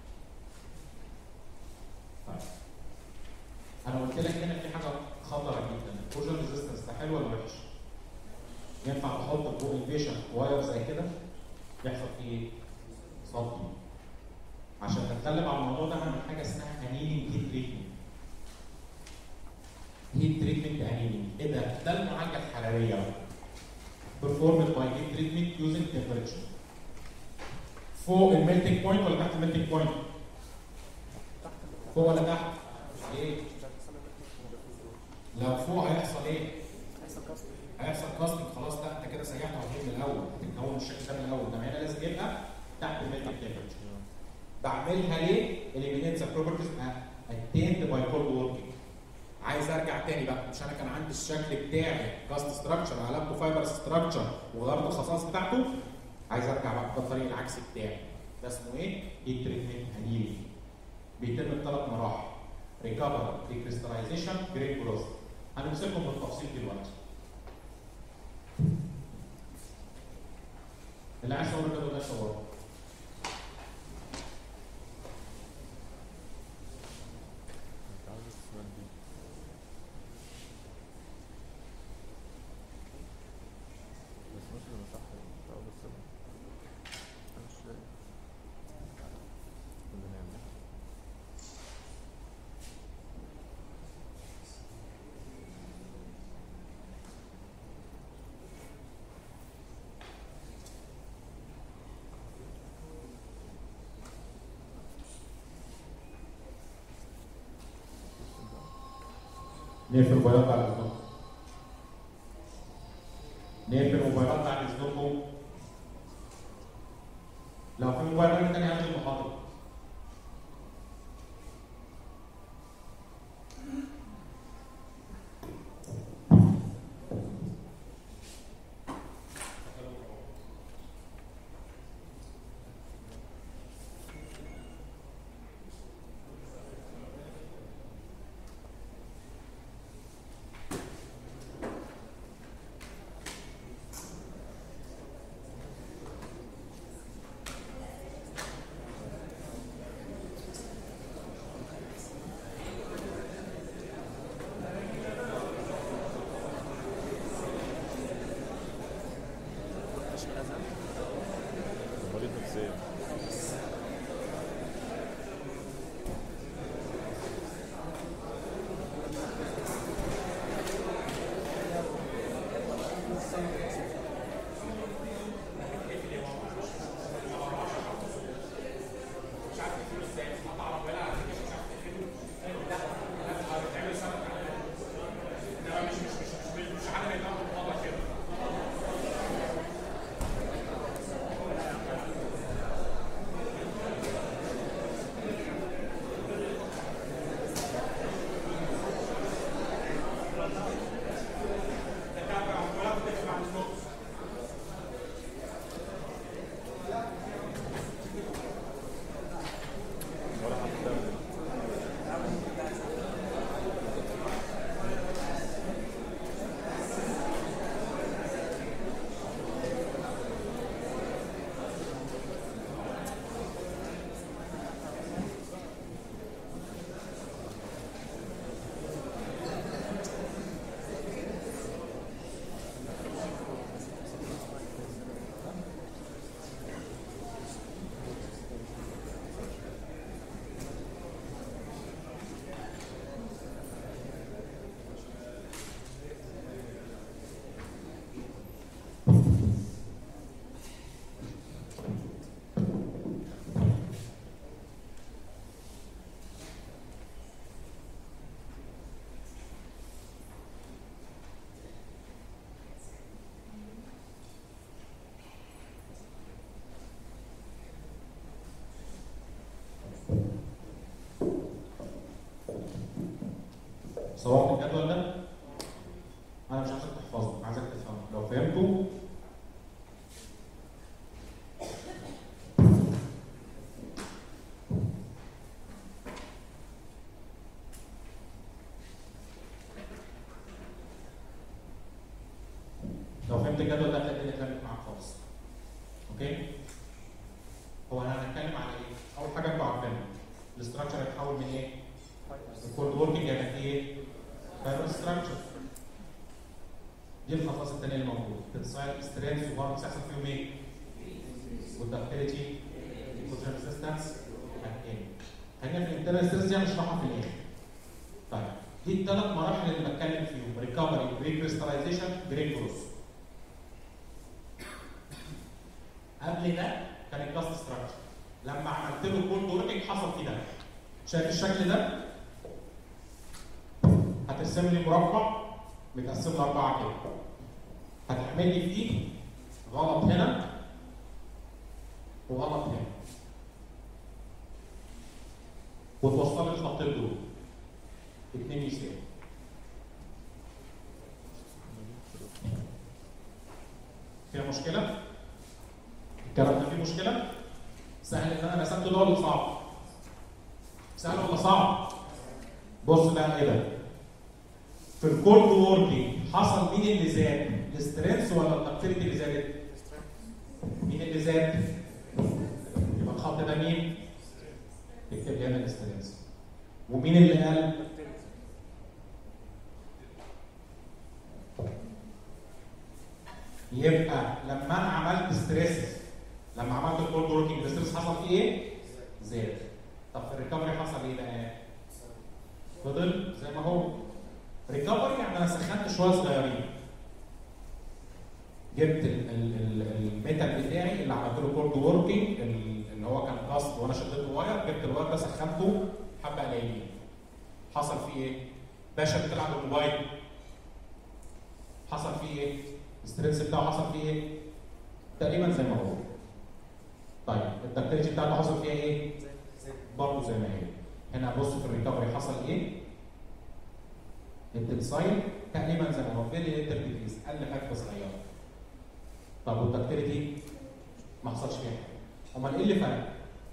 طيب انا قلت لك هنا في حاجه خطره جدا. الكورجن ريزيستنس ده حلو ولا وحش؟ ينفع تحط فوق البيشنت واير زي كده يحصل فيه ايه؟ صدمه. عشان نتكلم على الموضوع ده هنعمل حاجه اسمها انيلينج هيت تريتمنت. هيت تريتمنت انيلينج. ايه ده؟ ده المعالجه الحراريه بقى. performed by heat treatment using temperature. فوق الميلتنج بوينت ولا تحت الميلتنج بوينت؟ فوق ولا تحت؟ ليه؟ لو فوق هيحصل ايه؟ هيحصل كاستنج. خلاص ده انت كده سيحت على من الاول. هتتكون الشكل ده من الاول. ده هنا لازم يبقى تحت الميلتنج تمبرتشر. بعملها ليه؟ eliminate the properties attained by cold working. عايز ارجع تاني بقى. مش انا كان عندي الشكل بتاعي كاست ستراكشر علامته فايبر ستراكشر وغيرت الخصائص بتاعته. عايز ارجع بقى بالطريق العكسي بتاعي. ده اسمه ايه؟ هيت تريتمنت انيلينج. بيتم بثلاث مراحل: ريكفر، ريكريستاليزيشن، جرين كلوز. هنمسكهم بالتفصيل دلوقتي. اللي عايز يصور كده ده يصور. نقفل الموبايلات بعد اذنكم. نقفل الموبايلات بعد اذنكم. لو في موبايل تاني هات المحاضره. صورت الجدول ده؟ انا مش عايزك تحفظه، عايزك تفهمه، لو فهمته الجدول ده هتلاقي الدنيا اتلمت معاك خالص. اوكي؟ هو انا هنتكلم على ايه؟ اول حاجه انتوا عارفينها الاستراكشر هيتحول من ايه؟ الكود وركينج يعني ايه؟ فايبر ستراكشر. دي الخصائص الثانيه اللي موجوده، تنسايل سترينث وبارك يحصل فيهم ايه؟ والدكتيليتي والكوتشن ريزيستنس خلينا في الانترنال ستريس دي هنشرحها في الاخر. طيب دي الثلاث مراحل اللي بتكلم فيهم، ريكفري، بري كريستاليزيشن، بري جروث. قبل ده كان الكاست ستراكشر، لما عملت له كولد وركينج حصل فيه ده. شايف الشكل ده؟ هترسم لي مربع متقسم ل4 كده. هتعمل لي فيه غلط هنا وغلط هنا. وتوصل لي الخطين دول. 2 يساوي. فيها مشكلة؟ الكلام ده فيه مشكلة؟ سهل ان انا رسمته ده ولا صعب؟ سهل ولا صعب؟ بص بقى ايه ده؟ في الكولد ووركينج حصل مين اللي زاد؟ السترينث ولا الدكتيليتي اللي زادت؟ مين اللي زاد؟ يبقى الخط ده مين؟ اكتب لي هنا السترينث. ومين اللي قال؟ يبقى لما انا عملت ستريس، لما عملت الكولد وركينج الستريس حصل فيه ايه؟ زاد. طب في الريكفري حصل ايه بقى؟ فضل زي ما هو. ريكفري يعني انا سخنت شويه صغيرين. جبت الميتال بتاعي اللي عملت له كولد وركينج اللي هو كان كاست وانا شديت واير، جبت الواير ده سخنته حبه قليلين. حصل فيه ايه؟ باشا بتلعب بالموبايل. حصل فيه ايه؟ الستريس بتاعه حصل فيه ايه؟ تقريبا زي ما هو. طيب الدكتيليتي بتاعته حصل فيها ايه؟ برضه زي ما هي. هنا بص في الريكفري حصل ايه؟ التنسايل تقريبا زي ما هو، فيري ليتل ديكريس، قل حاجه صغيره. طب والدكتيليتي ما حصلش فيها حاجه. امال ايه اللي فرق؟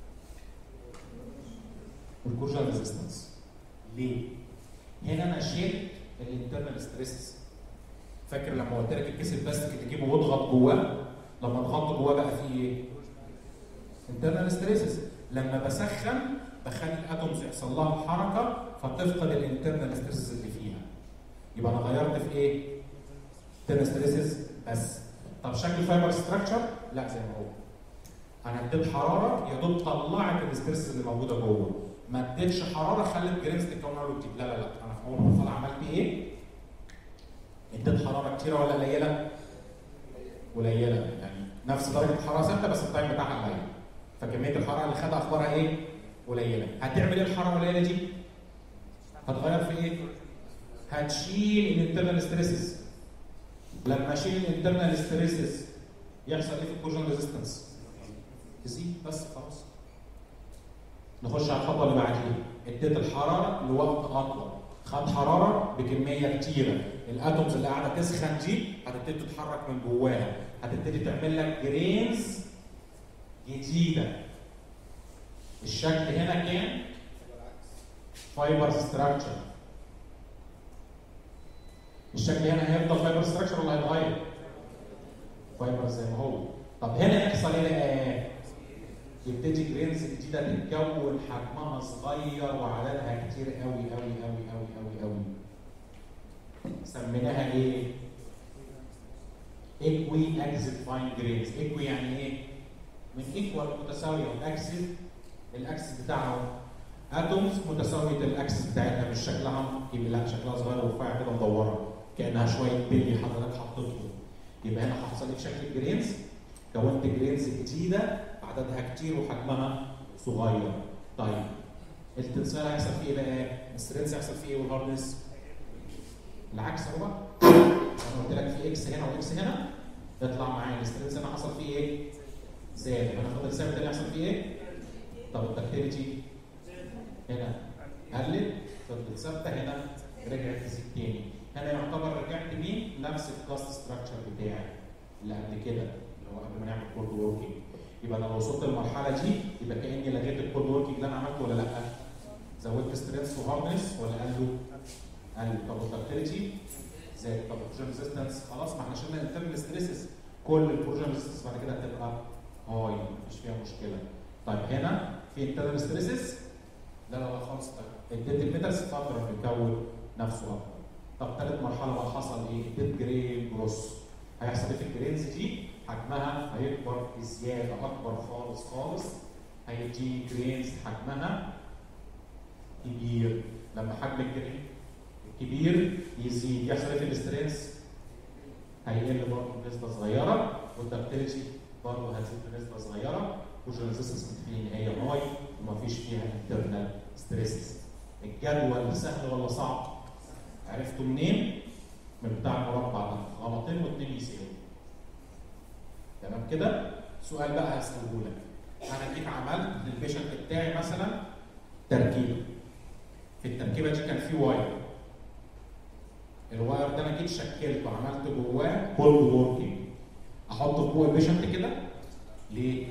الكورجن ريزيستنس. ليه؟ هنا انا شلت الانترنال ستريس. فاكر لما قلت لك الكيس البلاستيك اللي تجيبه واضغط جواه، لما ضغطت جواه بقى فيه ايه؟ انترنال ستريسز. لما بسخن بخلي الاتومز يحصل لها حركه فتفقد الانترنال ستريسز اللي فيها. يبقى انا غيرت في ايه؟ انترنال ستريسز بس. طب شكل الفايبر ستراكشر؟ لا زي ما هو. انا اديت حراره يا دوب طلعت الستريسز اللي موجوده جوه. ما اديتش حراره خلت جرينز تتكون على الكتيب. لا انا في اول مرحله عملت ايه؟ اديت حراره كتيره ولا قليله؟ قليله، يعني نفس درجه الحراره ثابته بس التايم بتاعها قليل. فكميه الحراره اللي خدها اخبارها ايه؟ قليله. هتعمل ايه الحراره القليله دي؟ هتغير في ايه؟ هتشيل الانترنال ستريسز. لما اشيل الانترنال ستريسز يحصل ايه في الكورجن ريزيستنس؟ تزيد بس خلاص. نخش على الخطوه اللي بعديها. اديت الحراره لوقت اطول، خد حراره بكميه كتيره، الاتومز اللي قاعده تسخن دي هتبتدي تتحرك من جواها، هتبتدي تعمل لك جرينز جديده. الشكل هنا كان فايبر ستراكشر. الشكل هنا هيفضل فايبر ستراكشر ولا هيتغير؟ فايبر زي ما هو. طب هنا يحصل ايه بقى؟ يبتدي جرينز جديده تتكون، حجمها صغير وعددها كتير قوي قوي قوي قوي قوي قوي. سميناها ايه؟ ايكوي اكسد فاين جرينز. ايكوي يعني ايه؟ من ايكوال متساويه، الاكسس بتاعها اتومز متساويه الاكسس بتاعتها، مش شكلها يبقى لا شكلها صغير ورفيع كده مدوره كانها شويه بلي حضرتك حطيتهم. يبقى هنا حصل ايه في شكل الجرينز؟ كونت جرينز جديده عددها كتير وحجمها صغير. طيب التنسيق هيحصل فيه ايه بقى؟ السترينث هيحصل فيه ايه والهاردنس؟ العكس اهو بقى. انا قلت لك في اكس هنا واكس هنا، يطلع معايا السترينث هنا حصل فيه ايه؟ زاد. انا فاضل ثابت هنا يحصل فيه ايه؟ طب الدكتيريتي هنا قلت، فضلت ثابته، هنا رجعت تزيد تاني. هنا يعتبر رجعت مين؟ نفس الكاست ستراكشر بتاعي اللي قبل كده اللي هو قبل ما نعمل كولد وركينج. يبقى انا لو وصلت للمرحله دي يبقى كاني لغيت الكولد وركينج اللي انا عملته ولا لا؟ زودت سترينث وهاردنس ولا قال له؟ طب الدكتيريتي زاد. طب البروجن ريزيستنس خلاص ما احنا شلنا الانترنال ستريسز، كل البروجن ريزيستنس بعد كده هتبقى هاي مفيش فيها مشكله. طيب هنا في انترنال ستريسز؟ لا خالص. اديت الميتالز فتره بيكون نفسه اكتر. طب ثالث مرحله بقى حصل ايه؟ اديت جرين جروس. هيحصل ايه في الجرينز دي؟ حجمها هيكبر بزياده اكبر خالص خالص، هيدي جرينز حجمها كبير. لما حجم الجرين الكبير يزيد يحصل ايه في السترينث؟ هيقل برضه بنسبه صغيره، والدكتيريتي برضه هتزيد بنسبه صغيره، والبروجن ريزيستنس متخيل ان هي هاي ومفيش فيها انترنال ستريسز. الجدول سهل ولا صعب؟ عرفتوا منين؟ من بتاع المربع ده، غلطين واثنين يساوي. تمام كده؟ سؤال بقى هسأله لك. انا جيت عملت للبيشنت بتاعي مثلا تركيبه. في التركيبه دي كان في واير. الواير ده انا جيت شكلته عملت جواه كولد ووركينج. احطه جوه البيشنت كده ليه؟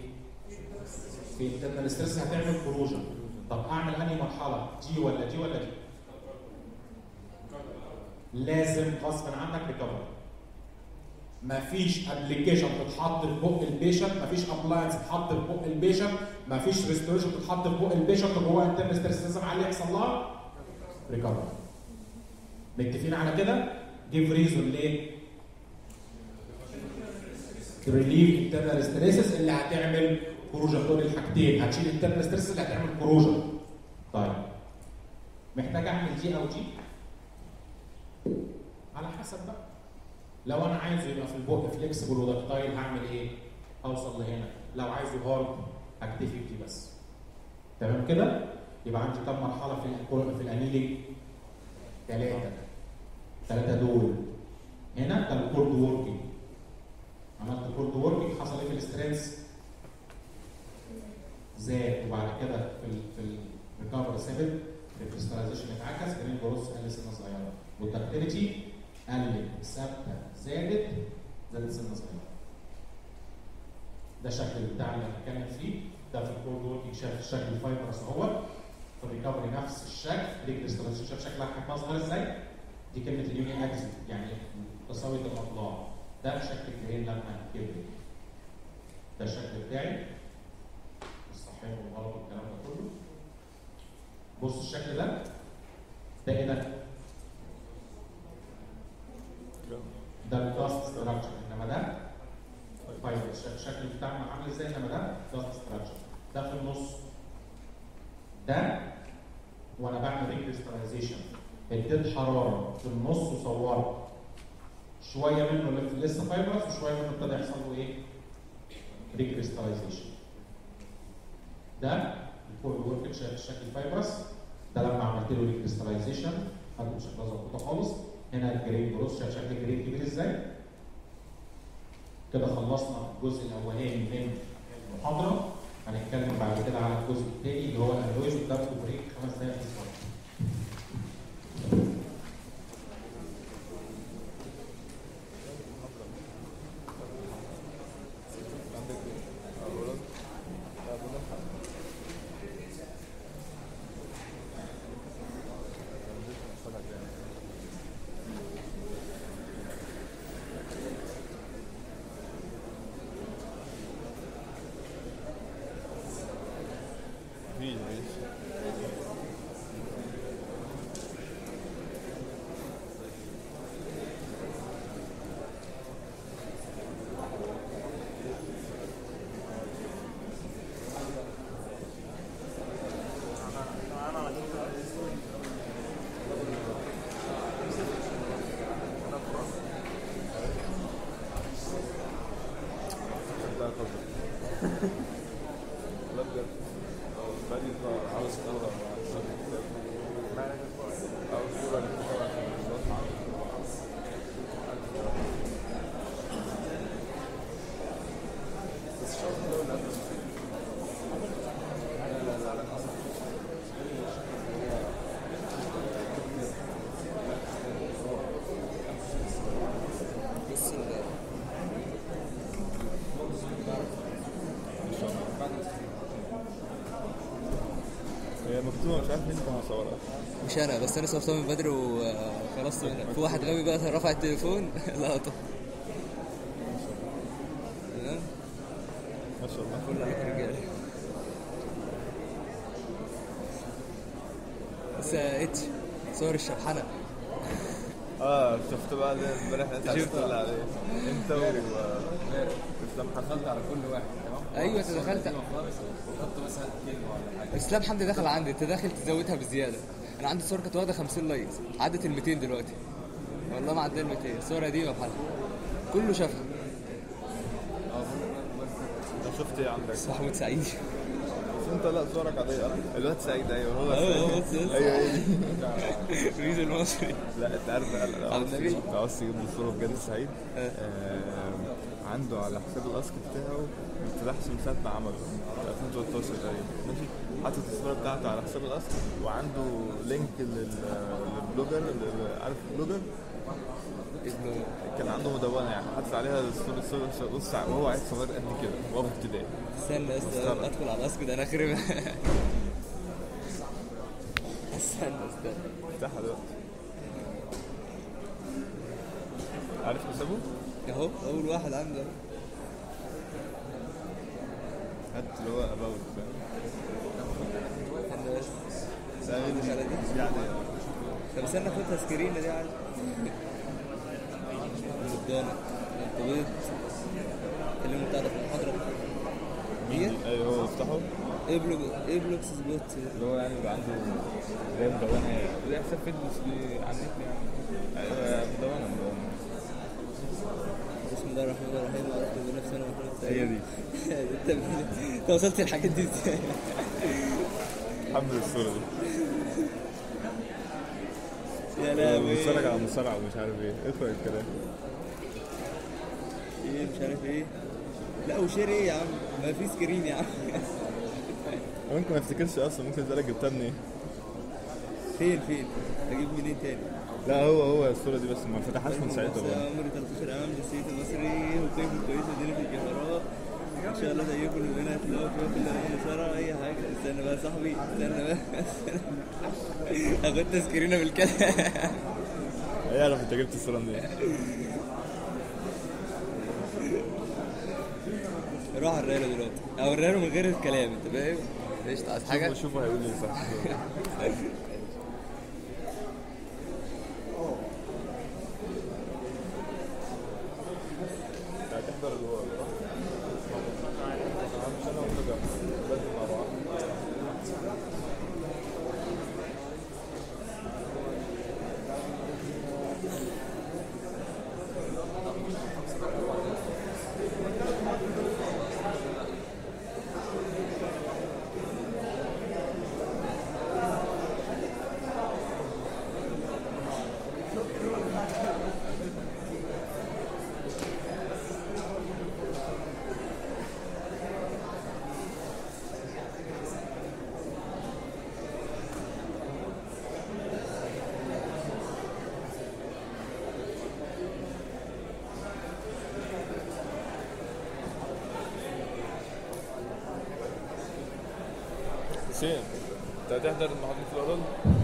في الانترنال ستريس هتعمل كروجن. طب اعمل انهي مرحله؟ دي ولا دي ولا دي؟ لازم غصب عنك ريكفري. مفيش ابلكيشن تتحط في بق البيشنت، مفيش ابلاينس تتحط في بق البيشنت، مفيش ريستوريشن تتحط في بق البيشنت جوه انترنال ستريس لازم عليه يحصل لها ريكفري. متفقين على كده؟ جيف ريزون ليه؟ تريليف انترنال ستريسز اللي هتعمل كروجن. دول الحاجتين، هتشيل انترنال ستريسز اللي هتعمل كروجن. طيب محتاج اعمل دي او دي؟ على حسب بقى. لو انا عايزه يبقى في البق فليكسبل ودكتايل هعمل ايه؟ هوصل لهنا. لو عايزه هارد هكتفي بدي بس. تمام كده؟ يبقى عندي كم مرحله في الانيلينج؟ ثلاثه دول. هنا ده الكولد ووركينج. عملت كولد ووركينج حصل ايه في السترينث؟ زاد. وبعد كده في الريكفري ثابت، الكريستاليزيشن اتعكس، جرين جروس قل سنه صغيره، والدكتيريتي قلت ثابته زادت سنه صغيره. ده الشكل بتاع اللي هنتكلم فيه. ده في الكولد ووركينج شاف شكل الفايبرس اهوت. في الريكفري نفس الشكل، دي كريستاليزيشن شاف شكلها حجمها صغير ازاي؟ دي كلمه اليوني اكسس يعني متساويه الاضلاع. ده شكل الجرين لما كبر. ده الشكل بتاعي الصحيح والغلط والكلام ده كله. بص الشكل ده ايه ده؟ ده الكاست ستراكشر، انما ده فايبر. الشكل بتاعنا عامل ازاي؟ انما ده كاست ستراكشر. ده في النص. ده وانا بعمل ريكريستاليزيشن اديت حراره في النص وصورت شويه منه اللي لسه فايبرس وشويه منه ابتدى يحصل له ايه؟ ريكريستاليزيشن. ده الكور ورك شكل فايبرس، ده لما عملت له ريكريستاليزيشن خدته بشكل ظبطه خالص. هنا الجرين بروس شكل الجرين كبير ازاي؟ كده خلصنا الجزء الاولاني من المحاضره. هنتكلم بعد كده على الجزء الثاني اللي هو الالويز وده بريك 5 دقائق بالظبط. مش عارف مين كان مصورها. مش انا بس، انا صورتها من بدري وخلاص. في واحد غبي بقى رفع التليفون لقطه. تمام ما شاء الله. كل عليك رجاله. بس اتش صور الشبحنه. شفت بقى امبارح انت عرفت عليه انت اسلام حمدي على كل واحد. ايوه انت دخلت حط مثلا كلمه ولا حاجه. اسلام حمدي دخل عندي، انت داخل تزودها بزياده. انا عندي الصوره كانت واخده 50 لايك، عدت ال 200 دلوقتي. والله ما عدى ال 200. الصوره قديمه بحالها كله شافها. شفت ايه عندك؟ محمود سعيد. انت لا صورك عاديه. الواد سعيد. ايوه هو سعيد. ايوه ريز المصري. لا انت عارف عاوز تجيب لي صوره بجد سعيد. عنده على حساب الاسك بتاعه متلاحظ من ساعه ما عمله 2013 تقريبا. ماشي، حاطط الصوره بتاعته على حساب الاسك وعنده لينك للبلوجر. عارف البلوجر؟ كان عنده مدونه يعني حاطط عليها صوره بص وهو عيل صغير قد كده وهو في ابتدائي. استنى بس ادخل على الاسك ده انا اخرب. استنى افتحها دلوقتي. عارف حسابه؟ اهو اول واحد عنده. هات اللي هو اباوت. استنى بس يعني طب استنى خدها سكرين دي عادي. قدامك انت بيض اللي بتاع ده في المحاضره دي. ايوه هو افتحه. ايه بلوكس سبوت اللي هو يعني بيبقى عنده زي مدونه زي حساب فيتنس على النت يعني. ايوه مدونه. بسم الله الرحمن الرحيم. وعرفت بنفسي انا وحرمت. هي دي. انت وصلت الحاجات دي ازاي؟ حمل الصوره دي. يا لهوي. بيتفرج على مصارعه ومش عارف ايه. اقرا الكلام. ايه مش عارف ايه. لا وشير ايه يا عم؟ ما في سكرين يا عم. ممكن ما افتكرش اصلا. ممكن زي جبتها منين؟ فين اجيب منين تاني؟ لا هو الصوره دي بس ما فتحهاش من ساعتها بقى. عمري 13 عام جنسيتي المصري وقيمة كويسه الدنيا في الجمهورات ان شاء الله زيكم كلنا هتلاقوا في كل اي حاجه. استنى بقى يا صاحبي استنى بقى. اخد تذكيرنا بالكلام. يعرف انت جبت الصوره منين. روح اوريها له دلوقتي، اوريها له من غير الكلام. انت فاهم؟ ايش عايز حاجه؟ شوفوا هيقول لي صح. هتحضر اللي هو مش انا وانت لازم مع بعض. حسين انت هتحضر محاضرة الأورال؟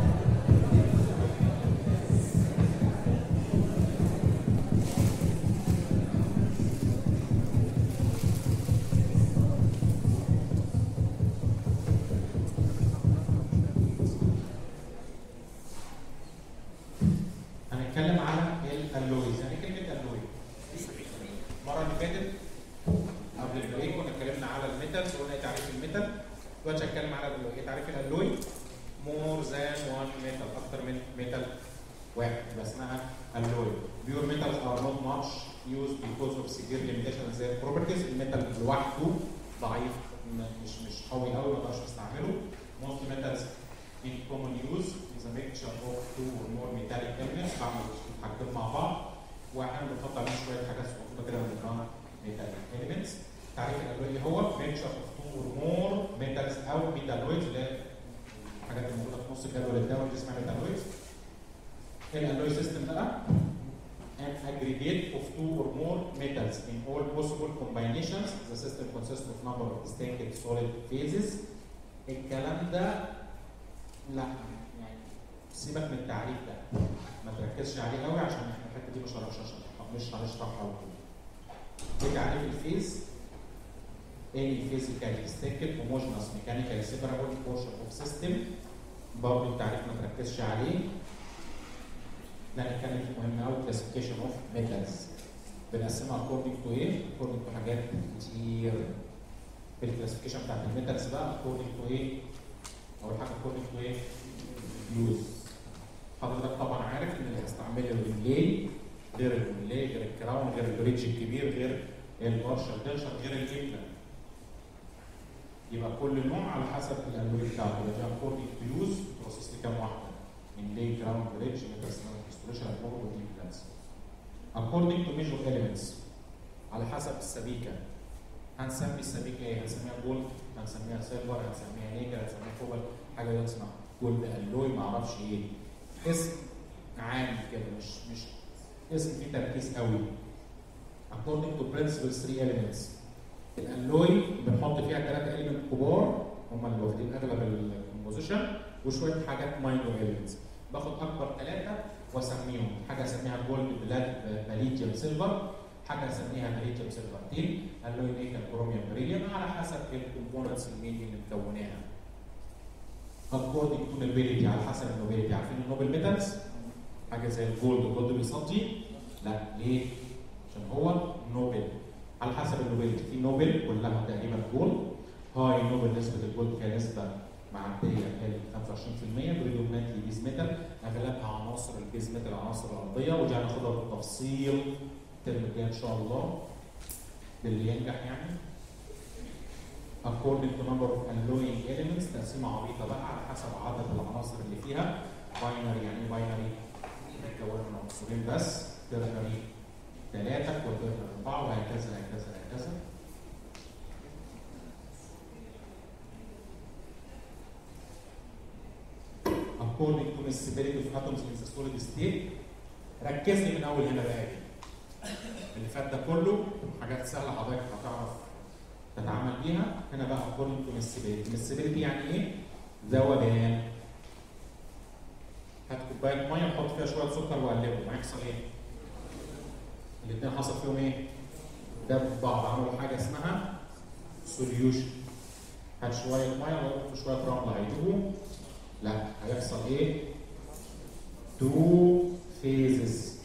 هنتكلم على الالويز. يعني كلمه الوي المره اللي فاتت قبل البريك كنا اتكلمنا على الميتالز وقلنا ايه تعريف الميتال. دلوقتي هتكلم على الالوي. ايه تعريف الالوي؟ مور ذان وان ميتال، اكتر من ميتال واحد يبقى اسمها الوي. بيور ميتالز ار نوت ماتش يوز بيكوز اوف سيفير ليميتيشن زي البروبرتيز. الميتال لوحده ضعيف مش قوي قوي ما نقدرش نستعمله. موست ميتالز in common use is a mixture of two or more metallic elements. بعمل حاجتين مع بعض واحيانا بنحط عليهم شويه حاجات صغيره كده بنسميها metallic elements. تعريف الالوي هو mixture of two or more metals او metalloids اللي هي الحاجات اللي موجوده في نص الجدول الدوري دي اسمها metalloids. الالوي سيستم بقى an aggregate of two or more metals in all possible combinations. The system consists of number of distinct solid phases. الكلام ده لا يعني سيبك من التعريف ده ما تركزش عليه قوي عشان احنا الحته دي مش هنشرحها قوي. ايه تعريف الفيز؟ any physically distinct homogeneous mechanically separable portion of system. برضه التعريف ما تركزش عليه. لا نتكلم في مهم قوي classification of metals. بنقسمها according to ايه؟ according to حاجات كتير. في الكلاسيفيكيشن بتاعت الميتالز بقى according to ايه؟ اول حاجه according to ايه؟ يوز. حضرتك طبعا عارف ان اللي هستعمله الريلي غير الريلي غير الكراون غير البريدج الكبير غير البارشل دنشر غير الامبلانت. يبقى كل نوع على حسب الالوي بتاعته. يبقى according to use بروسيس لي كام واحده؟ ريلي كراون بريدج ميتال والامبلانتس. according to measure elements على حسب السبيكه. هنسمي السبيكه ايه؟ هنسميها جولد، هنسميها سيلفر، هنسميها نيكل، هنسميها كوبل، حاجه دي اسمها جولد الوي ما اعرفش ايه. اسم عام كده مش اسم فيه تركيز قوي. according to principles 3 elements. الالوي بنحط فيها 3 element كبار هم اللي واخدين اغلب الكومبوزيشن وشويه حاجات ماينور elements. باخد اكبر 3 واسميهم. حاجه اسميها جولد بلاد ماليديوم سيلفر، حاجه اسميها ماليديوم سيلفرتين، الوي نيكل كروميوم بريليوم على حسب الكومبوننتس اللي مكوناها. according to nobility على حسب النوبيلتي. عارفين النوبل ميتالز؟ حاجه زي الجولد. الجولد بيصدي؟ لا ليه؟ عشان هو نوبل. على حسب النوبيلتي. في نوبل كلها تقريبا جولد. هاي نوبل نسبه الجولد فيها نسبه معديه ال 25%. بريدومينتلي بيز ميتال، اغلبها عناصر البيز ميتال عناصر الارضيه ودي هناخدها بالتفصيل الترم الجاي ان شاء الله للي ينجح يعني. according to number of alloying elements تقسيمه عبيطه بقى على حسب عدد العناصر اللي فيها. باينري يعني ايه باينري؟ بيتكون من عنصرين بس. ترنري 3 وترنري 4 وهكذا هكذا هكذا. according to miscibility of atoms in the solid state. ركز لي من اول هنا بقى. اللي فات ده كله حاجات سهله حضرتك هتعرف تتعامل بيها. هنا بقى according to miscibility. miscibility يعني ايه؟ ذوبان. هات كوبايه ميه وحط فيها شويه سكر وقلبهم هيحصل ايه؟ الاثنين حصل فيهم ايه؟ دبوا في بعض عملوا حاجه اسمها سوليوشن. هات شويه ميه وحط شويه رمله هيدوبوا؟ لا هيحصل ايه؟ تو فيزز.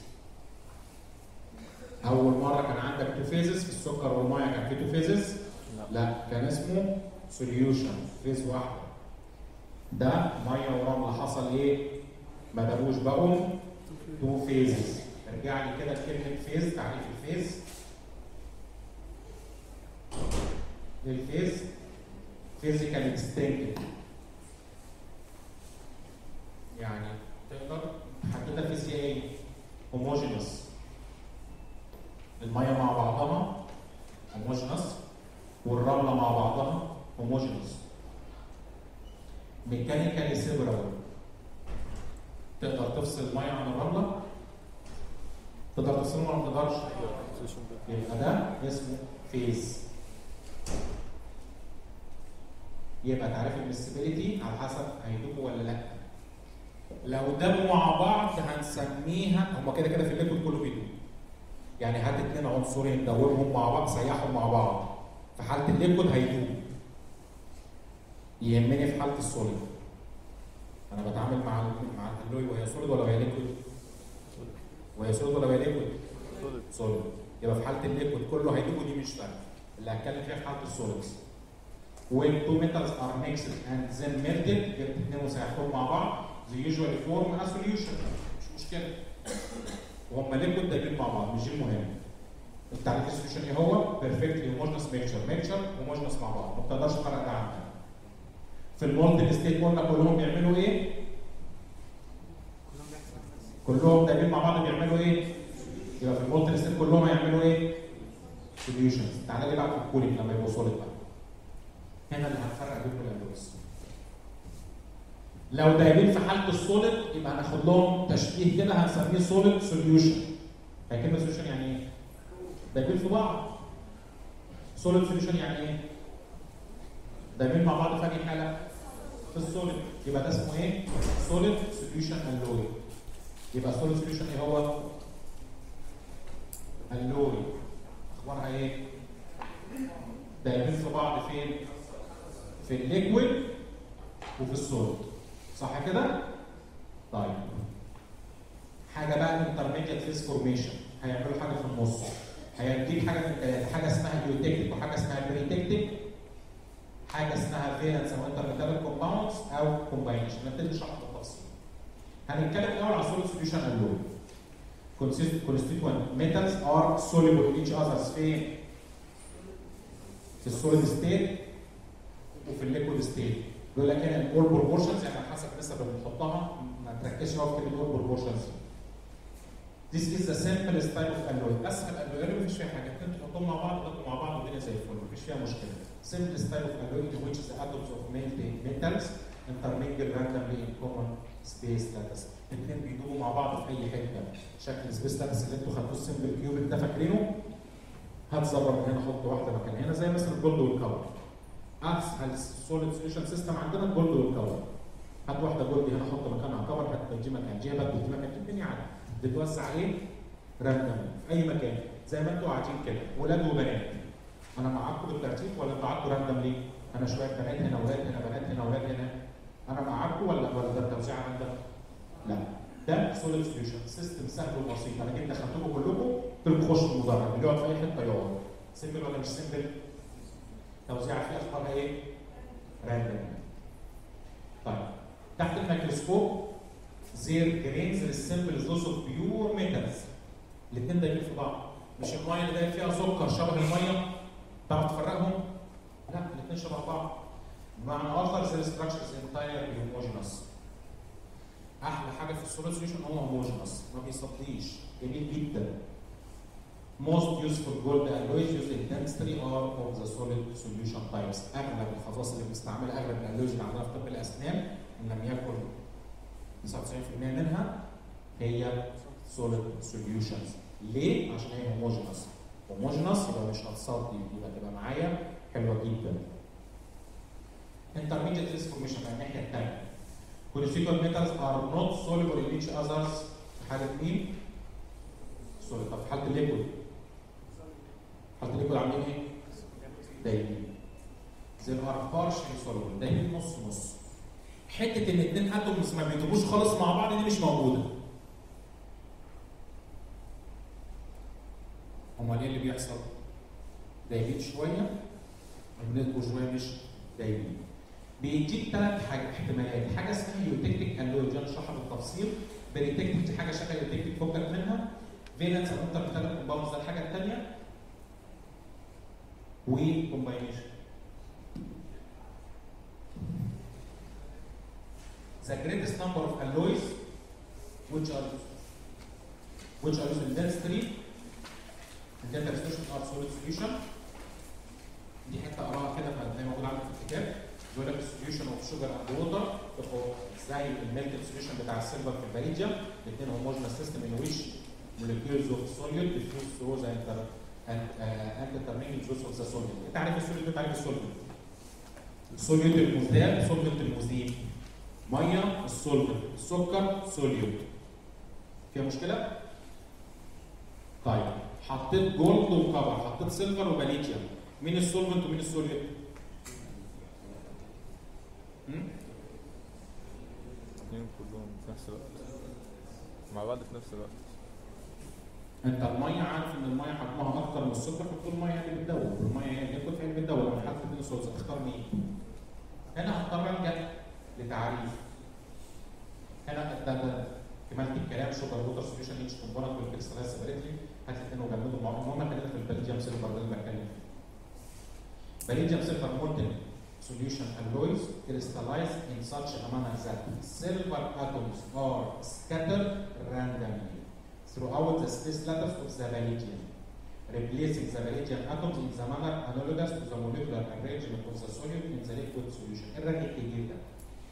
اول مره كان عندك تو فيزز في السكر والميه كان في تو فيزز؟ لا كان اسمه سوليوشن فيز واحده. ده ميه ورمله حصل ايه؟ ما دابوش بقوا تو فيزز. ارجع لي كده لكلمه فيز. تعريف الفيز. الفيز فيزيكال ديستنكت يعني تقدر تحددها فيزيائيا. هوموجينوس الميه مع بعضها هوموجينوس والرمله مع بعضها هوموجينوس. ميكانيكالي سيبرابل تقدر تفصل الميه عن الرمله؟ تقدر تفصلهم ولا ما تقدرش؟ يبقى ده اسمه فيز. يبقى تعريف المسبيليتي على حسب هيدوبوا ولا لا. لو دابوا مع بعض هنسميها، هما كده كده في الليكويد كله بيدوب. يعني هات 2 عنصرين دوبهم مع بعض سيحهم مع بعض، في حاله الليكويد هيدوب. يهمني في حاله السوليد انا بتعامل مع الالوي وهي سوليد ولا وهي ليكويد؟ وهي سوليد ولا وهي ليكويد؟ سوليد. يبقى في حاله الليكويد كله هيدوب ودي مش فارقه. اللي هتكلم فيها في حاله السوليدز. When two metals are mixed and then melted، جبت 2 وسيحهم مع بعض، they usually form a solution. مش مشكله. وهم ليكويد دايبين مع بعض، مش دي المهم. التعريف السوليوشن ايه هو؟ بيرفكتلي هوموجنس ميكشر هوموجنس مع بعض، ما بتقدرش تفرق ده عن ده. في المولتن ستيت قلنا كلهم بيعملوا ايه؟ كلهم دايبين مع بعض بيعملوا ايه؟ يبقى في المولتن ستيت كلهم هيعملوا ايه؟ سوليوشنز. تعالى لي بقى في الكولينج لما يبقوا سوليد بقى. هنا اللي هنفرق بينهم الالويز. لو دايبين في حاله السوليد يبقى هناخد لهم تشبيه كده هنسميه سوليد سوليوشن. هي كلمه سوليوشن يعني ايه؟ دايبين في بعض. سوليد سوليوشن يعني ايه؟ دايبين مع بعض في أي حاله؟ في السوليد. يبقى ده اسمه ايه؟ سوليد سوليوشن الوي. يبقى سوليد سوليوشن ايه هو؟ الوي. اخبارها ايه؟ دايبين في بعض فين؟ في الليكويد وفي السوليد. صح كده؟ طيب. حاجه بقى الانترميديت فيز فورميشن، هيعملوا حاجه في النص. هيديك حاجه من ثلاثه، حاجه اسمها يوتكتيك وحاجه اسمها بريتكتيك، حاجه اسمها فالنس او انترميديت كومباوندز او كومباينيشن. نبتدي نشرح بالتفصيل. هنتكلم الاول على سوليد سوليوشن الوي. constituent metals are soluble in each other's فين؟ في السوليد ستيت وفي الليكويد ستيت. بيقول لك هنا الاول بروبورشنز، يعني على حسب النسب اللي بنحطها ما تركزش قوي في كلمه اول بروبورشنز. This is the simplest type of alloy. اسهل alloy مفيش فيها حاجه، انتوا تحطهم مع بعض وتحطوا مع بعض والدنيا زي الفل، مفيش فيها مشكله. Simplest type of alloy in which the atoms of metals intermingle randomly in common space lattice. الاثنين بيدوبوا مع بعض في اي حته. شكل سبيس لاتس اللي انتوا خدتوه السمبل كيوبيك ده فاكرينه؟ هات ذره من هنا حط واحده مكان هنا زي مثلا الجولد والكور. اسهل سوليد سوليوشن سيستم عندنا الجولد والكور. هات واحده جولد هنا حط مكانها كور، هات دي مكان دي، هات دي مكان، الدنيا عادي. بتوزع ايه؟ راندم في اي مكان زي ما انتوا قاعدين كده، ولاد وبنات. انا معاكم بالترتيب ولا انتوا قعدتوا راندم ليه؟ انا شويه بنات هنا، ولاد هنا، بنات هنا، ولاد هنا. انا معاكم ولا ده توزيع راندم؟ لا. ده سوليد سوليوشن سيستم سهل وبسيط. انا جيت دخلتكم كلكم قلت لكم خشوا المدرج، اللي يقعد في اي حته يقعد. سيمبل ولا مش سيمبل؟ توزيع فيه اخبارها ايه؟ راندم. طيب تحت الميكروسكوب زير جرينز السيمبل زوز اوف بيور ميتالز. الاثنين دايبين في بعض. مش الميه اللي دايب فيها سكر شبه الميه تعرف تفرقهم؟ لا، الاثنين شبه بعض. بمعنى اخر زي ستراكشرز انتاير هوموجينس. احلى حاجه في السوليد سوليوشن هو هوموجينس، ما بيصديش، جميل جدا. Most useful gold alloys used in dentistry are of the solid solution types. اغلب الخصائص اللي بنستعملها، اغلب الالويز اللي عندنا في طب الاسنان ان لم يكن 99% منها هي solid solutions. ليه؟ عشان هي هوموجينس. هوموجينس يبقى مش هتصدي، يبقى تبقى معايا حلوه جدا. Intermediate transformation من الناحيه الثانيه. Constituent metals are not soluble in each other's. في حاله مين؟ سوليد. طب في حاله الليكويد؟ حاله الليكويد عاملين ايه؟ دايبين. زي are partially soluble، دايبين نص نص. حته ان الاثنين اتومز ما بيدوبوش خالص مع بعض دي مش موجوده. امال ايه اللي بيحصل؟ دايبين شويه وبندوا شويه مش دايبين. بيديك 3 احتمالات، حاجه اسمها يوتكتيك الوي دي هنشرحها بالتفصيل، بريتكتيك دي حاجه شبه يوتكتيك فكك منها، فالنس او انترميديت كومباوندز ده الحاجه الثانيه، وكومباينيشن. The greatest number of alloys which are used in dentistry dental solution are solid solution. دي حته اقراها كده فهي موجوده عندك في الكتاب. بيقول لك السوليوشن اوف شوجر اند ووتر زي الميلك سوليوشن بتاع السيلفر في الباريجيا، الاثنين هوموجينس سيستم ان ويش molecules of solid diffuse through the intermingling juice of the solid. انت عارف السوليد، انت عارف السوليد. سوليوت المذاب، سولفنت المذيب. ميه السولفنت، السكر سوليوت. فيها مشكله؟ طيب حطيت جولد وكبر، حطيت سيلفر وباليتيوم، مين السولفنت ومين السوليوت؟ الاثنين كلهم في نفس الوقت مع بعض في نفس الوقت. انت الميه عارف ان الميه حجمها اكتر من السكر، فبتقول الميه هي اللي بتدوب، والميه هي اللي بتدوب، هي اللي بتدوب. لما حطيت اثنين سولز هتختار مين؟ هنا هضطر الجا لتعريف. هنا ده كمالة الكلام شوجر ووتر سوليوشن ايتش كومبوننت والكريستالايز سيبريتلي. هات الاثنين وجنبهم المهم خلينا في الباليديوم سيلفر ده اللي بتكلم فيه. باليديوم سيلفر مولتن solution alloys crystallize in such a manner that silver atoms are scattered randomly throughout the space lattice of the palladium, replacing the palladium atoms in the manner analogous to the molecular arrangement of the solute in the liquid solution. الرغي الكبير ده.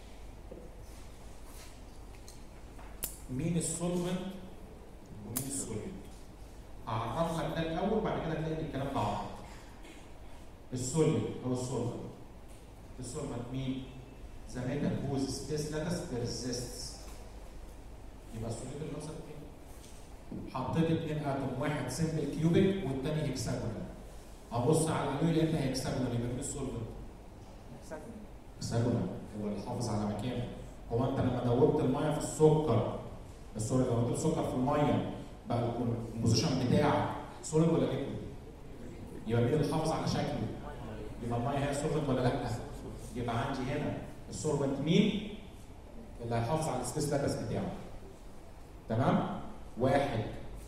مين السولفنت ومين السوليوت؟ هعرف لك ده الاول وبعد كده هتلاقي الكلام ده عرض. السوليوت او السولفنت. السولفنت مين؟ The metal whose space lattice persists. يبقى السوليوت اللي وصلت ايه؟ حطيت اثنين اتوم، واحد سمبل كيوبيك والثاني هيكساجونال. ابص على الالوي لقيتها هيكساجونال، يبقى مين السولفنت؟ هيكساجونال هو اللي حافظ على مكانه. هو انت لما دوبت الميه في السكر، سوري لو دوبت السكر في الميه بقى البوزيشن بتاعك سوليد ولا ليكويد؟ يبقى مين اللي حافظ على شكله؟ يبقى الميه هي سولفنت ولا لا؟ يبقى عندي هنا السولفنت مين؟ اللي هيحافظ على السبيس لاتس بتاعه. تمام؟ واحد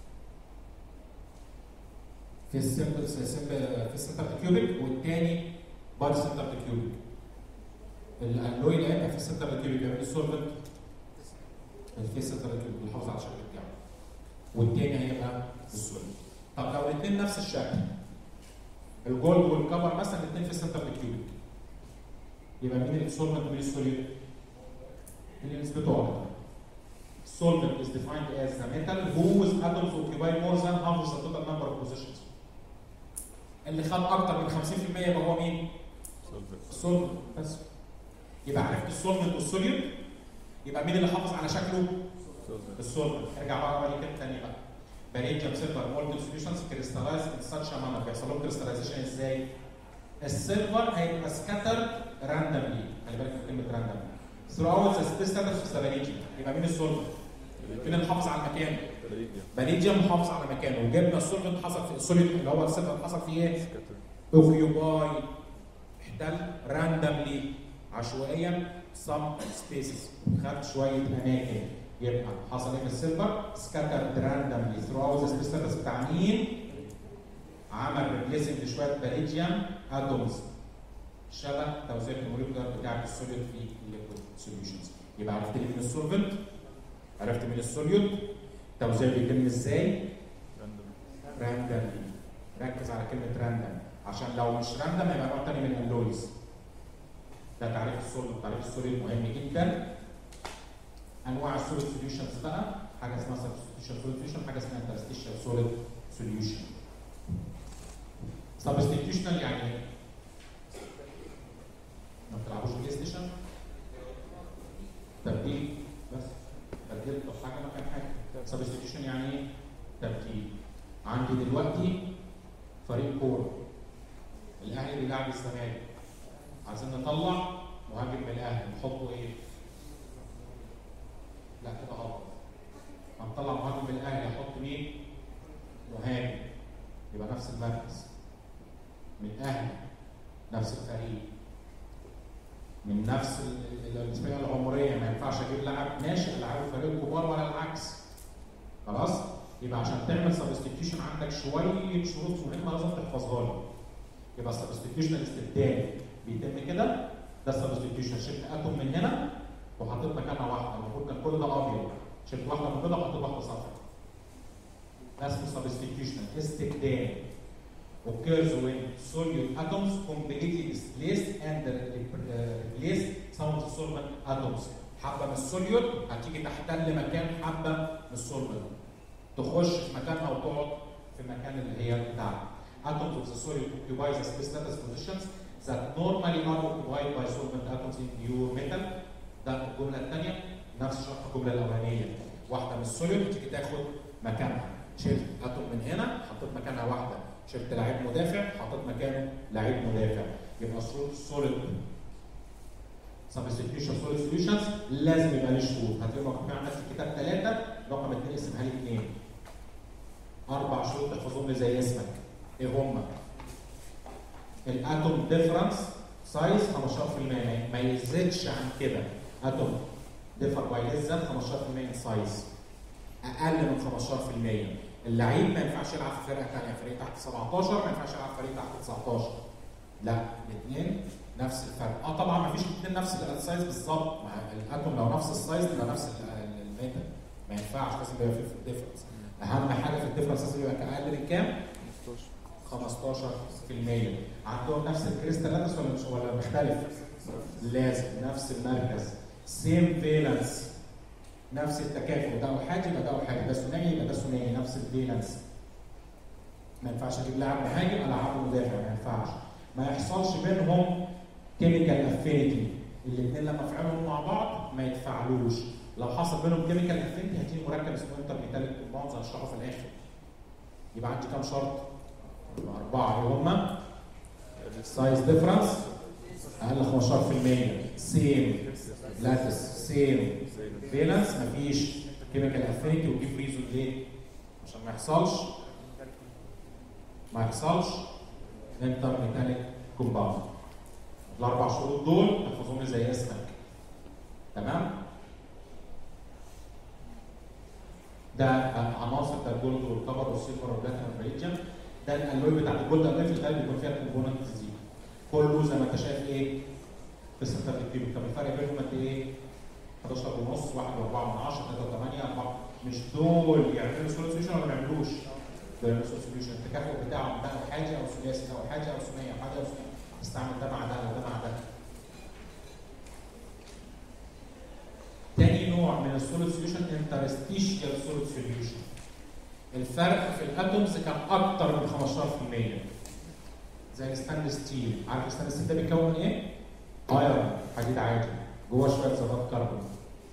في السمبل في السنتر كيوبيك والثاني بار سنتر كيوبيك. الالوي اللي هيبقى في السنتر كيوبيك يبقى السولفنت الفيس سنتر كيوبيك اللي حافظ على الشكل بتاعه. والثاني هيبقى السولفنت. طب لو الاثنين نفس الشكل الجولد والكبر مثلا الاثنين في السنتر كيوبيك يبقى مين السولفنت ومين السوليوت؟ اللي نسبته اكتر. Solvent is defined as the metal whose atoms occupy more than half the total number of positions. اللي خد اكتر من 50% يبقى هو مين؟ السولفنت. بس يبقى عرفت السولفنت والسوليوت. يبقى مين اللي حافظ على شكله؟ السولفنت. ارجع بقى اوريك الثاني بقى. باليديوم سيلفر مولتن سوليوشنز كريستالايز ان ساتش مانر. بيحصل لهم كريستاليزيشن ازاي؟ السيلفر هيبقى سكاتر راندملي. خلي بالك من كلمه راندملي. throughout the space lattice of the palladium. يبقى مين السولفنت؟ مين اللي حافظ على مكانه؟ باليديوم محافظ على مكانه، وجبنا السولفنت حصل في السوليد اللي هو السيلفر حصل فيه ايه؟ اوكيوباي احتل راندملي عشوائيا some spaces، خد شويه اماكن. يبقى حصل ايه في السيلفر؟ scattered randomly throughout the space lattice بتاع مين؟ عمل ريبليسنج لشويه باليديوم اتومز شبه توزيع الموليكولار بتاع السوليد في الليكويد سوليوشنز. يبقى عرفت لي مين السولفنت، عرفت مين السوليوت، توزيع بيتم ازاي؟ راندملي. ركز على كلمه راندم عشان لو مش راندم يبقى نوع تاني من الالويز. ده تعريف السوليوت. تعريف السوليوت مهم جدا. انواع السوليد سوليوشنز بقى حاجه اسمها سبستيتيوشن سوليوشن، حاجه اسمها انترستيشن سوليد سوليوشن. سبستيتيوشنال يعني ايه؟ ما بتلعبوش بلاي ستيشن؟ تبديل بس. بدلت حاجه مكان حاجه. سبستيتيوشن يعني ايه؟ تبديل. عندي دلوقتي فريق كوره، الاهلي بيلعب الزمالك، عايزين نطلع مهاجم من الاهلي، نحطه ايه؟ لا كده غلط. هنطلع مهاجم من الاهلي احط مين؟ مهاجم. يبقى نفس المركز. من اهلي نفس الفريق من نفس الفئه العمريه، ما ينفعش اجيب لاعب ناشئ العب فريق كبار ولا العكس. خلاص؟ يبقى عشان تعمل سبستيتيوشن عندك شويه شروط مهمه لازم تحفظها لي. يبقى السبستيتيوشن الاستبدال بيتم كده. ده السبستيتيوشن، شلت اتوم من هنا وحطيت مكانها واحده، المفروض كان كل ده ابيض، شلت واحده من كده وحطيت واحده صفراء. ده اسمه سبستيتيوشن استبدال. occurs when solute atoms completely displaced and replace some of the solvent atoms. حبه من السوليوت هتيجي تحتل مكان حبه من السولفنت، تخش في مكانها وتقعد في المكان اللي هي بتاعها. Atoms of the solute occupy the space lattice positions that normally are occupied by solvent atoms in pure metal. ده الجمله الثانيه نفس شرح الجمله الاولانيه، واحده من السوليد بتيجي تاخد مكانها، شلت اتوم من هنا حطيت مكانها واحده، شلت لعيب مدافع حطيت مكانه لعيب مدافع. يبقى solid substitution solid solutions لازم يبقى ليه شروط، هتلاقي مكتوب عندك في الكتاب 3 رقم 2 اسمها لي 2. 4 شروط تحفظهم لي زي اسمك. ايه هم؟ الاتوم ديفرنس سايز 15%، ما يزيدش عن كده. اتوم ديفر باي ليس ذان 15% سايز، اقل من 15%. اللعيب ما ينفعش يلعب في فرقه ثانيه، فريق تحت 17 ما ينفعش يلعب فريق تحت 19. لا، الاثنين نفس الفرق. طبعا ما فيش الاثنين نفس السايز بالظبط، الاتوم لو نفس السايز يبقى نفس الميتال، ما ينفعش، لازم يبقى في الديفرنس. اهم حاجه في الديفرنس لازم يبقى اقل من كام؟ 15%. عندهم نفس الكريستال لاتس ولا مختلف؟ لازم نفس المركز، سيم فالنس، نفس التكافؤ. ده احادي يبقى ده احادي، ده ثنائي يبقى ده ثنائي، نفس الفالنس. ما ينفعش اجيب لاعب مهاجم العبه مدافع، ما ينفعش. ما يحصلش بينهم كيميكال افينيتي، الاثنين لما افعلهم مع بعض ما يتفاعلوش. لو حصل بينهم كيميكال افينيتي هتيجي مركب اسمه انتر ميتاليك كومباوندز هنشرحه في الاخر. يبقى عندي كام شرط؟ 4 هما سايز ديفرنس اقل 15%، سيم لاتس، سيم فالنس، مفيش كيميكال افينيتي. وجيب ريزون ليه؟ عشان ما يحصلش انتر ميتاليك كومباوند. ال4 شروط دول تحفظهم لي زي اسمك. تمام؟ ده عناصر بتاع الجولد والكبر والسيلفر والبلاتينم والفاليديوم. ده الالوي بتاعت الجولد الالوي في الغالب بيكون فيها الكومبوننت دي. كله زي ما انت شايف ايه؟ 6 ترتيب. طب الفرق بينهم قد ايه؟ 11 ونص، 1 و4 من 10، 3 و8، 4. مش دول يعملوا سوليد سوليوشن ولا ما يعملوش؟ بيعملوا سوليد سوليوشن. التكافؤ بتاعهم ده احادي او ثلاثي، ده احادي او ثنائي، احادي او ثنائي. استعمل ده مع ده وده مع ده. تاني نوع من السوليد سوليوشن انترستيشيال سوليد سوليوشن. الفرق في الاتومز كان اكتر من 15%. زي الستانلس ستيل، عارف الستانلس ستيل ده بيتكون من ايه؟ ايرون، حديد عادي، جوه شويه ذرات كربون.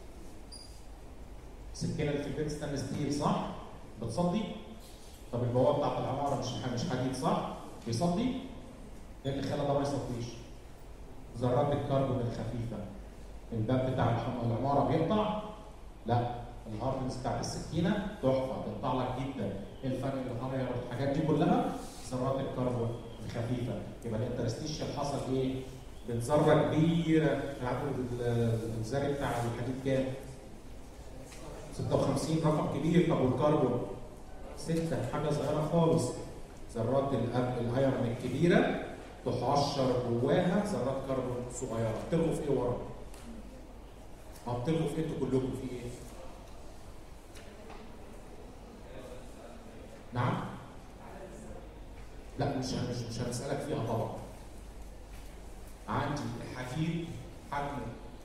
السكينه اللي في البيت ستانلس ستيل صح؟ بتصدي؟ طب البوابه بتاعت العماره مش حديد صح؟ بيصدي؟ ايه اللي خلى ده ما يصديش؟ ذرات الكربون الخفيفه. الباب بتاع العماره بيقطع؟ لا، الهاردنس بتاعت السكينه تحفه، بتقطع لك جدا. ايه الفرق بين الهاردنس والحاجات دي كلها؟ ذرات الكربون الخفيفه. يبقى الانترستيشيال حصل ايه؟ بذره كبيره. الذري بتاع الحديد كام؟ 56، رقم كبير. طب والكربون 6، حاجه صغيره خالص. ذرات الايرون الكبيره تحشر جواها ذرات كربون صغيره. بتلغوا في ايه ورا؟ بتلغوا في انتوا كلكم في ايه؟ نعم؟ لا، مش هنسألك فيها طبعا. عندي الحديد حجمه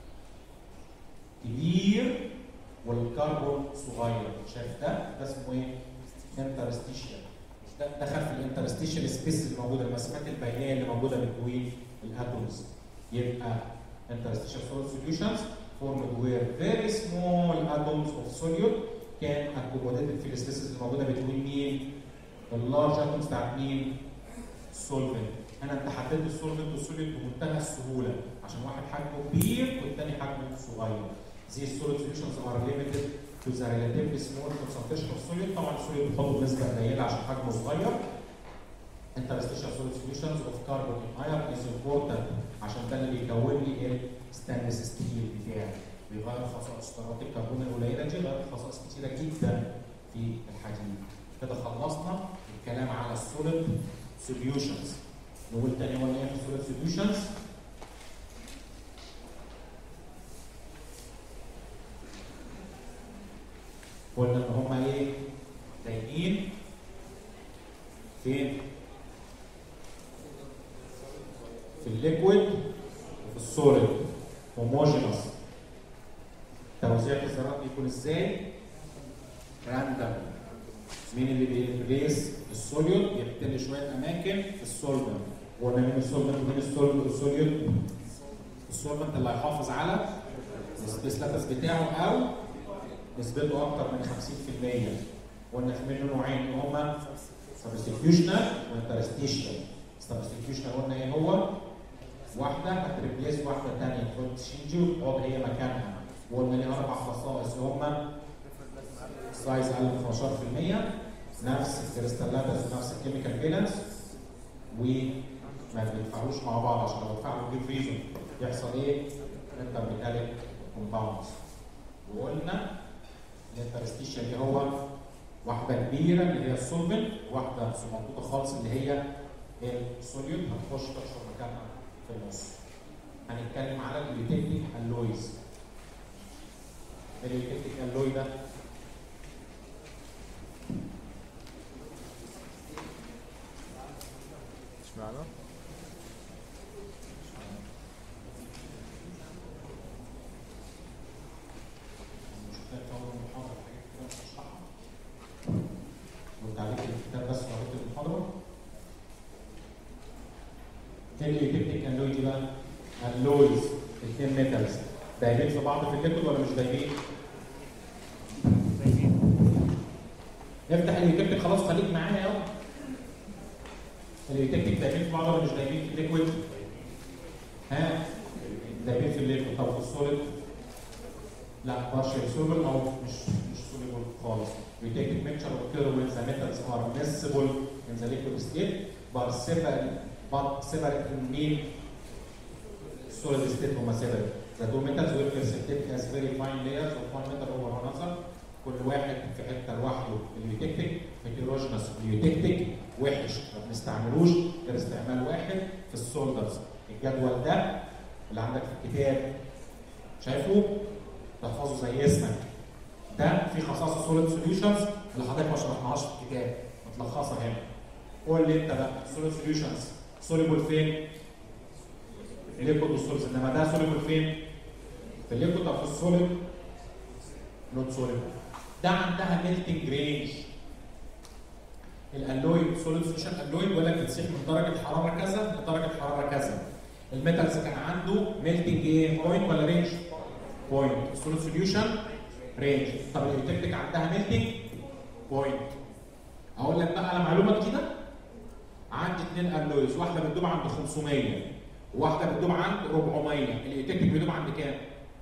كبير والكربون صغير. شايف ده اسمه ايه؟ انترستيشيال. ده دخل في الانترستيشيال سبيس اللي موجوده، المسافات البينيه اللي موجوده بين الاتومز. يبقى interstitial solid solutions formed where very small atoms of solute can accommodated في السبيسز اللي موجوده بين مين؟ اللارج اتومز بتاعت مين؟ السولفنت. انت حددت السولفنت والسوليد بمنتهى السهوله عشان واحد حجمه كبير والثاني حجمه صغير. These solid solutions are limited to the relatively small concentration of solute. طبعا السوليد بتحطه بنسبه قليله عشان حجمه صغير. Interstitial solid solutions of carbon in iron is important عشان ده اللي بيكون لي الستانلس ستيل بتاعي. بيغير خصائص ذرات الكربون القليله دي، غير خصائص كتيره جدا في الحديد. كده خلصنا الكلام على السوليد سوليوشنز. نقول تاني قلنا ايه في السوليد سوليوشنز؟ قلنا ان هما ايه؟ دايمين فين؟ في الليكويد وفي السوليد. هوموجينوس. توزيع الذرات بيكون ازاي؟ راندم. مين اللي بيريس السوليود؟ يحتل شويه اماكن في السولفنت، وقلنا مين السولفنت ومين السوليوت. السولفنت اللي هيحافظ على السبيس لاتس بتاعه او نسبته اكتر من 50%. قلنا في منه نوعين اللي هما سبستيتيوشنال وانترستيشنال. سبستيتيوشنال قلنا ايه هو؟ واحده هتريبليس واحده ثانيه تشينج وتقعد هي مكانها. وقلنا ليها 4 خصائص هما سايز اقل من 12%، نفس الكريستال لاتس ونفس الكيميكال فالنس، وما بيدفعوش مع بعض عشان لو اتفاعلوا جيف ريزون يحصل ايه؟ انترميتاليك كومباوندز. وقلنا الانترستيشن اللي هو واحده كبيره اللي هي السولفنت، واحده صغنطوطه خالص اللي هي السوليوت هتخش تحشر مكانها في النص. هنتكلم على اليوتيكتيك الويز. اليوتيكتيك الوي ده اشمعنى؟ والتعليق الكتاب بس قريت المحاضره. ايه اليوتيكتيك الوي دي بقى؟ اللويز الاثنين ميتالز دايبين في بعض في الليكويد ولا مش دايبين؟ افتح اليوتيكتيك خلاص خليك معايا اهو. اليوتيكتيك دايبين في بعض ولا مش دايبين في الليكويد؟ ها؟ دايبين في الليكويد. طب في السوليد؟ لا بارشل سوليبل او مش سوليبل خالص. Reactive mixture occur when the metals are miscible in the liquid state, but separate in mean solid state هما separate. The two metals will precipitate as very fine layers of one metal over another. كل واحد في حته لوحده. اليوتيكتيك heterogeneous اليوتيكتيك وحش ما بنستعملوش غير استعمال واحد في السولدرز. الجدول ده اللي عندك في الكتاب شايفه؟ تحفظه زي اسمك. ده في خصائص السوليد سوليوشنز اللي حضرتك ما شرحناهاش في الكتاب متلخصه هنا. قول لي انت بقى السوليد سوليوشنز سوليبل فين؟ الليكويد والسوليد، انما ده سوليبل فين؟ في الليكويد او في السوليد؟ نوت سوليبل. ده عندها ميلتنج رينج. الالوي سوليد سوليوشن الوي بيقول لك بتسيح من درجه حراره كذا لدرجه حراره كذا. الميتالز كان عنده ميلتنج ايه؟ بوينت ولا رينج؟ بوينت. السوليد سوليوشن رينج. طب اليوتيكتيك عندها ميلتنج بوينت. اقول لك بقى على معلومه جديده. عندي 2 الويز، واحده بتدوب عند 500 وواحده بتدوب عند 400. اليوتيكتيك بيدوب عند كام؟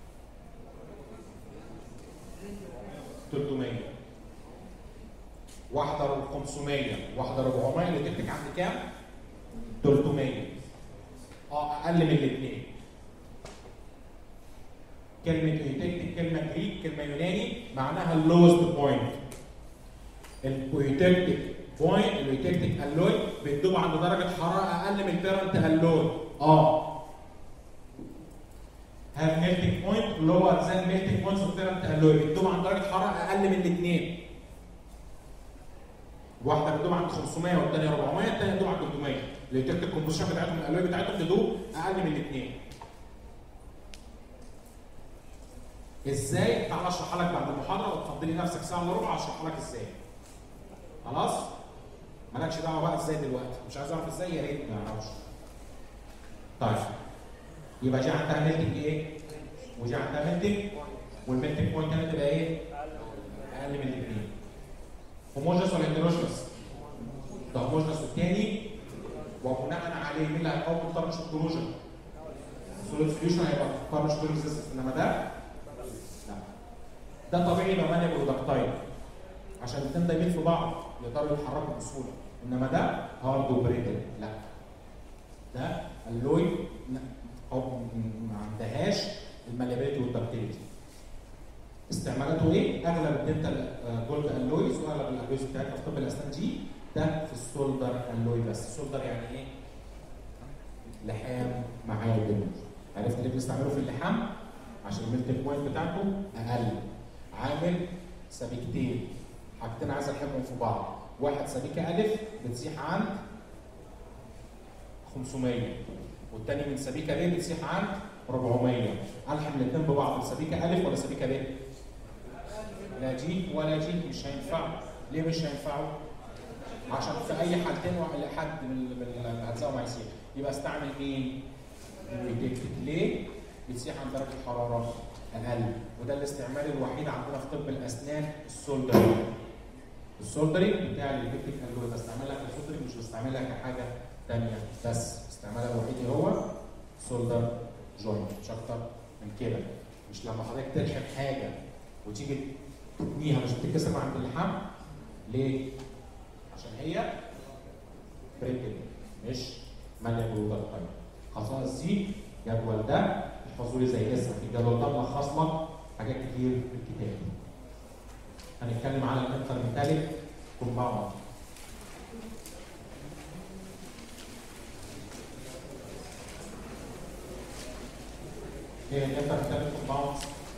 300. واحده 500 واحده 400. اليوتيكتيك عند كام؟ 300. اقل من الاثنين. كلمة يوتيكتيك كلمة جريك كلمة يوناني معناها اللوست بوينت. اليوتيكتيك بوينت اليوتيكتيك الوي بتدوب عند درجة حرارة أقل من البيرنت الوي. have melting point lower than melting points of parent alloy. بتدوب عند درجة حرارة أقل من الاثنين. واحدة بتدوب عند 500 والثانية 400، الثانية بتدوب عند 300. اليوتيكتيك كومبوزيشن بتاعتهم الالوي بتاعتهم تدوب أقل من الاثنين. ازاي؟ تعالى اشرحها لك بعد المحاضره وتفضي لي نفسك ساعه الا ربع اشرحها لك ازاي. خلاص؟ مالكش دعوه بقى ازاي دلوقتي، مش عايز اعرف ازاي يا ريت ما اعرفش. طيب يبقى دي عندها ميلتنج ايه؟ ودي عندها ميلتنج والميلتنج بوينت هنا تبقى ايه؟ اقل من الاثنين. هوموجنس ولا هيتروجنس؟ ده هوموجنس والتاني وبناء عليه مين اللي هيقاوم الطرش الكروجن؟ السوليد سوليوشن هيبقى طرش كروجن، انما ده ده طبيعي يبقى مانع برودكتايل عشان الاثنين دايمين في بعض يقدروا يتحركوا بسهوله. انما ده هارد وبريدل لا. ده اللوي ما عندهاش الماليابيلتي والدكتيليتي. استعمالاته ايه؟ اغلب الدنتال جولد الويز واغلب الالويز بتاعتنا في طب الاسنان دي ده في السولدر الوي بس. السولدر يعني ايه؟ لحام معادن. عرفت ليه بنستعمله في اللحام؟ عشان الميلتنج بوينت بتاعته اقل. عامل سبيكتين، حاجتين عايز الحمهم في بعض. واحد سبيكه الف بتسيح عند 500 والتاني من سبيكه ب بتسيح عند 400. الحم الاثنين ببعض سبيكه الف ولا سبيكه ب؟ لا جي ولا جي مش هينفعوا. ليه مش هينفعوا؟ عشان في اي حالتين حد من الاجزاء ما يسيح، يبقى استعمل مين؟ الديتكتيك. ليه؟ بتسيح عند درجه حراره اقل، وده الاستعمال الوحيد عندنا في طب الاسنان السولدري. السولدري بتاع الديتكتيك الوي بستعملها كسولدري، مش بستعملها كحاجه ثانيه، بس استعمالها الوحيد هو سولدر جوينت، مش اكتر من كده. مش لما حضرتك تلحم حاجه وتيجي تبنيها مش بتتكسر عند اللحام. ليه؟ عشان هي بريكل مش ماليه جلود القلب. خصائص دي الجدول ده احفظوا لي زي اسمه، في الجدول ده ملخص لك حاجات كتير في الكتاب. هنتكلم على الانترميتاليك كومباوند. ايه الانترميتاليك كومباوند؟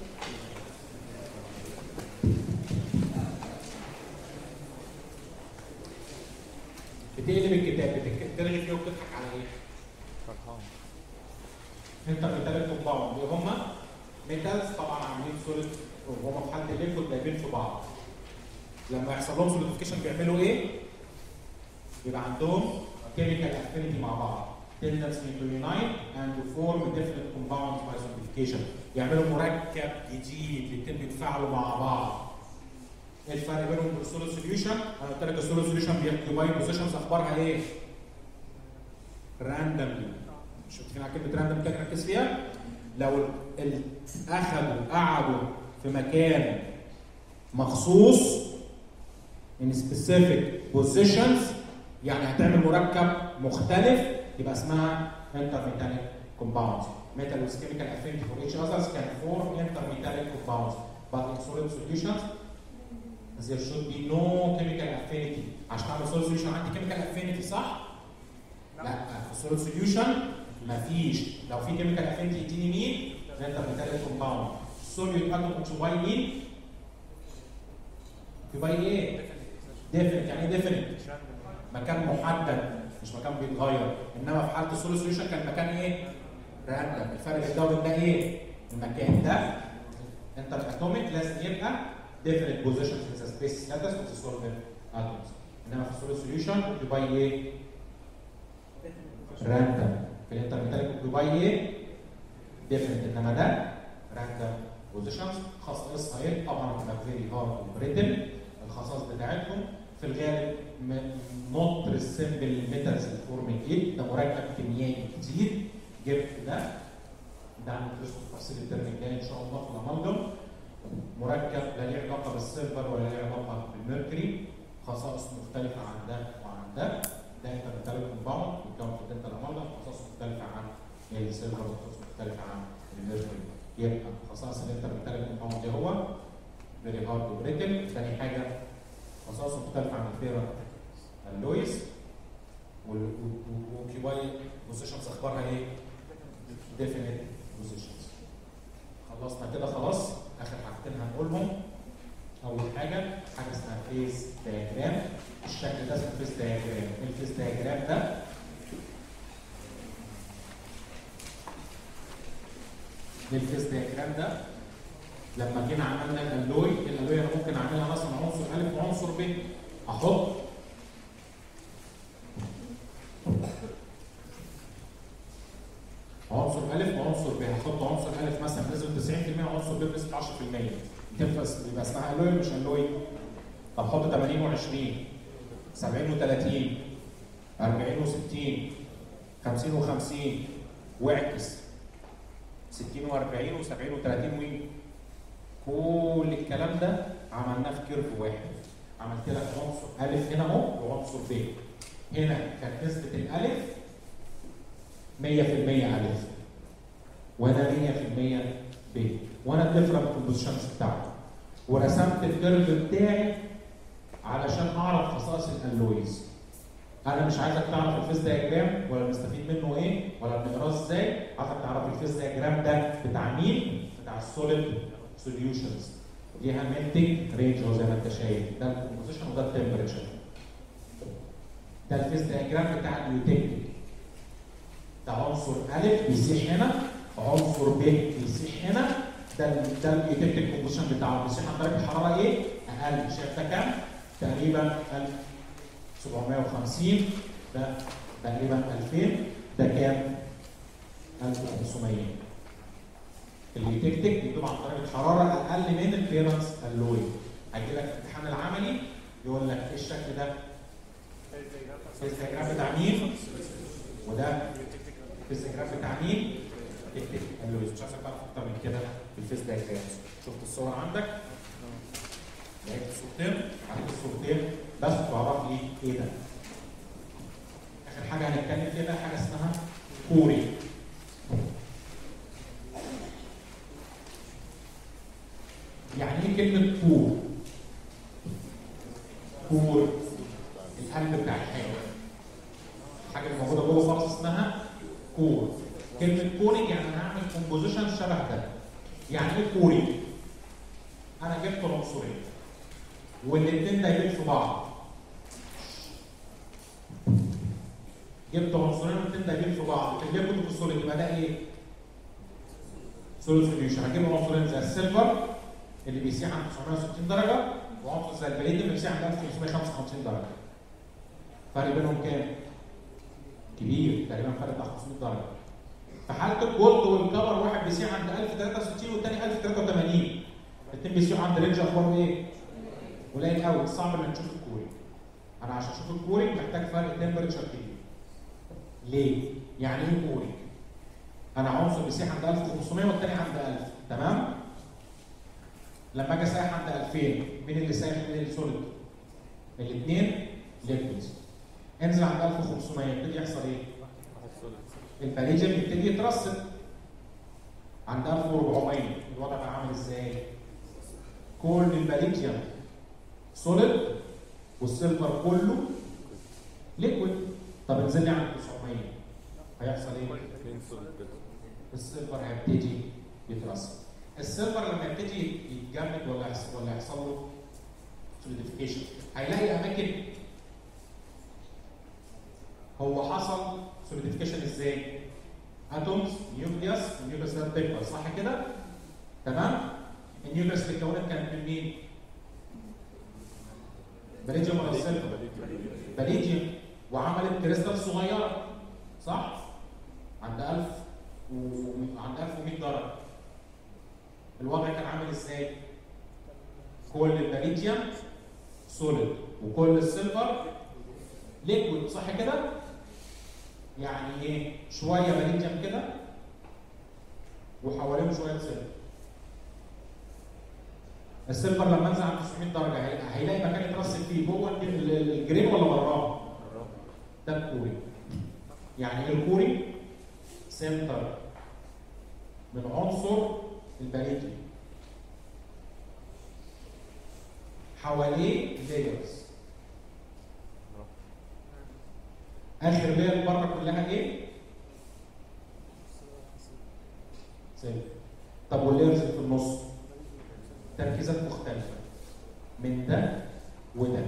بتقلب الكتاب بترغي فيه وبتضحك على ايه؟ فرحان. انترميتاليك كومباوند اللي هم ميتالز طبعا عاملين سوليد، وهم في حاله الليكويد دايبين في بعض. لما يحصل لهم سوليديفيكيشن بيعملوا ايه؟ يبقى عندهم كيميكال افينيتي مع بعض. tendency to unite and to form different compounds by solidification. يعملوا مركب جديد، الاثنين بيتفاعلوا مع بعض. ايه الفرق بينهم وبين السوليد سوليوشن؟ انا قلت لك السوليد سوليوشن بيوكيباي بوزيشنز اخبارها ايه؟ راندملي. مش متفقين على كلمه راندم كده نركز فيها؟ لو اخذوا قعدوا في مكان مخصوص in specific positions، يعني هتعمل مركب مختلف، يبقى اسمها intermetallic compounds. Metal with chemical affinity for each others can form intermetallic compounds, but in solid solutions there should be no chemical affinity. عشان اعمل solid solution عندي chemical affinity صح؟ لا، في solid solution مفيش. لو في chemical affinity يديني مين؟ intermetallic compound. solute atom occupy مين؟ occupy ايه؟ definite. يعني ايه definite؟ مكان محدد مش مكان بيتغير. انما في حاله السوليد سوليوشن كان مكان ايه؟ راندم. الفرق بين ده وده ايه؟ المكان ده انتر اتوميك لازم يبقى definite positions in the space status of the solvent atoms. انما في السوليد سوليوشن اوكيباي ايه؟ راندم. في الانترميتاليك اوكيباي ايه؟ definite. انما ده راندم بوزيشنز. خصائصها ايه؟ طبعا هتبقى فيري هارد وبريتل. الخصائص بتاعتهم في الغالب نوت ريسمبل ميتالز فورمينج ايه؟ ده مركب كيميائي جديد. جبت ده هندرسه في تفصيل الترم الجاي ان شاء الله في الامالجم. مركب لا ليه علاقه بالسيلفر ولا ليه علاقه بالميركوري، خصائص مختلفه عن ده وعن ده. ده انترميتاليك كومباوند بيتكون في الدنتال امالجم، خصائص مختلفه عن السيلفر وخصائص مختلفه عن الميركوري. يبقى خصائص الانترميتاليك كومباوند دي هو فيري هارد وبريتل. ثاني حاجه خصائص مختلفه عن الفيرا اللويس. واوكيباي بوزيشنز اخبارها ايه؟ ديفينيت بوزيشنز. خلصنا كده خلاص. اخر حاجتين هنقولهم. اول حاجه اسمها فيز دايجرام. الشكل ده اسمه فيز دايجرام. الفيز دايجرام ده الفيز دايجرام ده لما جينا عملنا الالوي انا ممكن اعملها مثلا عنصر الف وعنصر ب. احط عنصر الف وعنصر ب. هحط عنصر الف مثلا بنسبه 90% وعنصر ب بنسبه 10%. يبقى اسمها الوي مش الوي. طب حط 80 و20، 70 و30، 40 و60، 50 و50، واعكس 60 و40 و70 و30 و كل الكلام ده عملناه في كيرف واحد. عملت لك عنصر الف هنا اهو وعنصر ب. هنا كانت نسبه الالف 100% الف وهنا 100% ب، وانا الديفرنت كومبوزيشنز بتاعته. ورسمت الكيرف بتاعي علشان اعرف خصائص الالويز. انا مش عايزك تعرف الفيز دايجرام ولا بنستفيد منه ايه ولا بنقراه ازاي، عايزك تعرف الفيز دايجرام ده بتاع مين؟ بتاع السوليد سوليوشنز. ليها ميلتنج رينج زي ما انت شايف، ده الكومبوزيشن وده التمبريتشر. ده الفيز دايجرام بتاع اليوتكتيك. ده عنصر الف بيسيح هنا وعنصر ب بيسيح هنا. ده اليوتكتيك كومبوزيشن بتاعه بيسيح عند درجه حراره ايه؟ اقل. شايف ده كام؟ تقريبا 750 ده تقريبا 2000 ده كام؟ 1500. اللي تكتك يكتب عن درجه حراره اقل من الكليرنس الوي. هيجي لك الامتحان العملي يقول لك ايه الشكل ده؟ الفيزيوجراف بتاع مين؟ وده الفيزيوجراف بتاع مين؟ تكتك الوي. مش عايزك تعرف اكتر من كده في الفيزيوجراف. شفت الصور عندك؟ لقيت الصورتين؟ عرفت الصورتين بس تعرف لي ايه ده؟ اخر حاجه هنتكلم فيها بقى حاجه اسمها كوري. يعني ايه كلمه كور؟ كور القلب بتاع الحاجه. الحاجه اللي موجوده جوه خالص اسمها كور. كلمه كورينج يعني انا هعمل كومبوزيشن شبه ده. يعني ايه كورينج؟ انا جبت عنصرين والاثنين دايبين في بعض. جبت عنصرين والاثنين دايبين في بعض، جبت في السوليد يبقى ده ايه؟ سوليد سوليوشن. هجيب عنصرين زي السيلفر اللي بيسيح عند 960 درجه وعنصر زي البليد اللي بيسيح عند 1555 درجه. فرق بينهم كام؟ كبير، تقريبا فرق بتاع 500 درجه. في حاله الجولد والكبر واحد بيسيح عند 1063 والثاني 1083. الاثنين بيسيحوا عند رينج اخباره ايه؟ قليل قوي، صعب انك تشوف الكوري. انا عشان اشوف الكوري محتاج فرق تمبرتشر كبير. ليه؟ يعني ايه كوري؟ انا عنصر بيسيح عند 1500 والثاني عند 1000، تمام؟ لما اجي اسيح عند 2000 مين اللي سايح مين اللي سوليد؟ الاثنين ليكويدز. انزل عند 1500 يبتدي يحصل ايه؟ الباليجن بيبتدي يترسب. عند 1400 الوضع بقى عامل ازاي؟ كل الباليجن سوليد والسيلفر كله ليكويد. طب انزل لي عند 900 هيحصل ايه؟ السيلفر هيبتدي يترسب. السيلفر لما يبتدي يتجمد ولا يحصل له سوليديفيكيشن هيلاقي اماكن. هو حصل سوليديفيكيشن ازاي؟ اتومز، نيوكليوس، النيوكليوس ده بيبر صح كده؟ تمام؟ النيوكليوس اللي اتكونت كانت من مين؟ بليديوم ولا سيلفر؟ بليديوم. وعملت كريستال صغيره صح؟ عند 1000 عند 1100 درجه. الوضع كان عامل ازاي؟ كل البليديوم سوليد وكل السيلفر ليكويد صح كده؟ يعني ايه؟ شويه بليديوم كده وحواليهم شويه سيلفر. السيلفر لما انزل عند 900 درجه هيلاقي مكان يترسب فيه جوه الجرين ولا براه؟ ده الكوري. يعني ايه الكوري؟ سنتر من عنصر البليديوم حواليه لايرز. اخر لاير بره كلها ايه؟ سيلفر. طب واللايرز اللي في النص؟ تركيزات مختلفة من ده وده.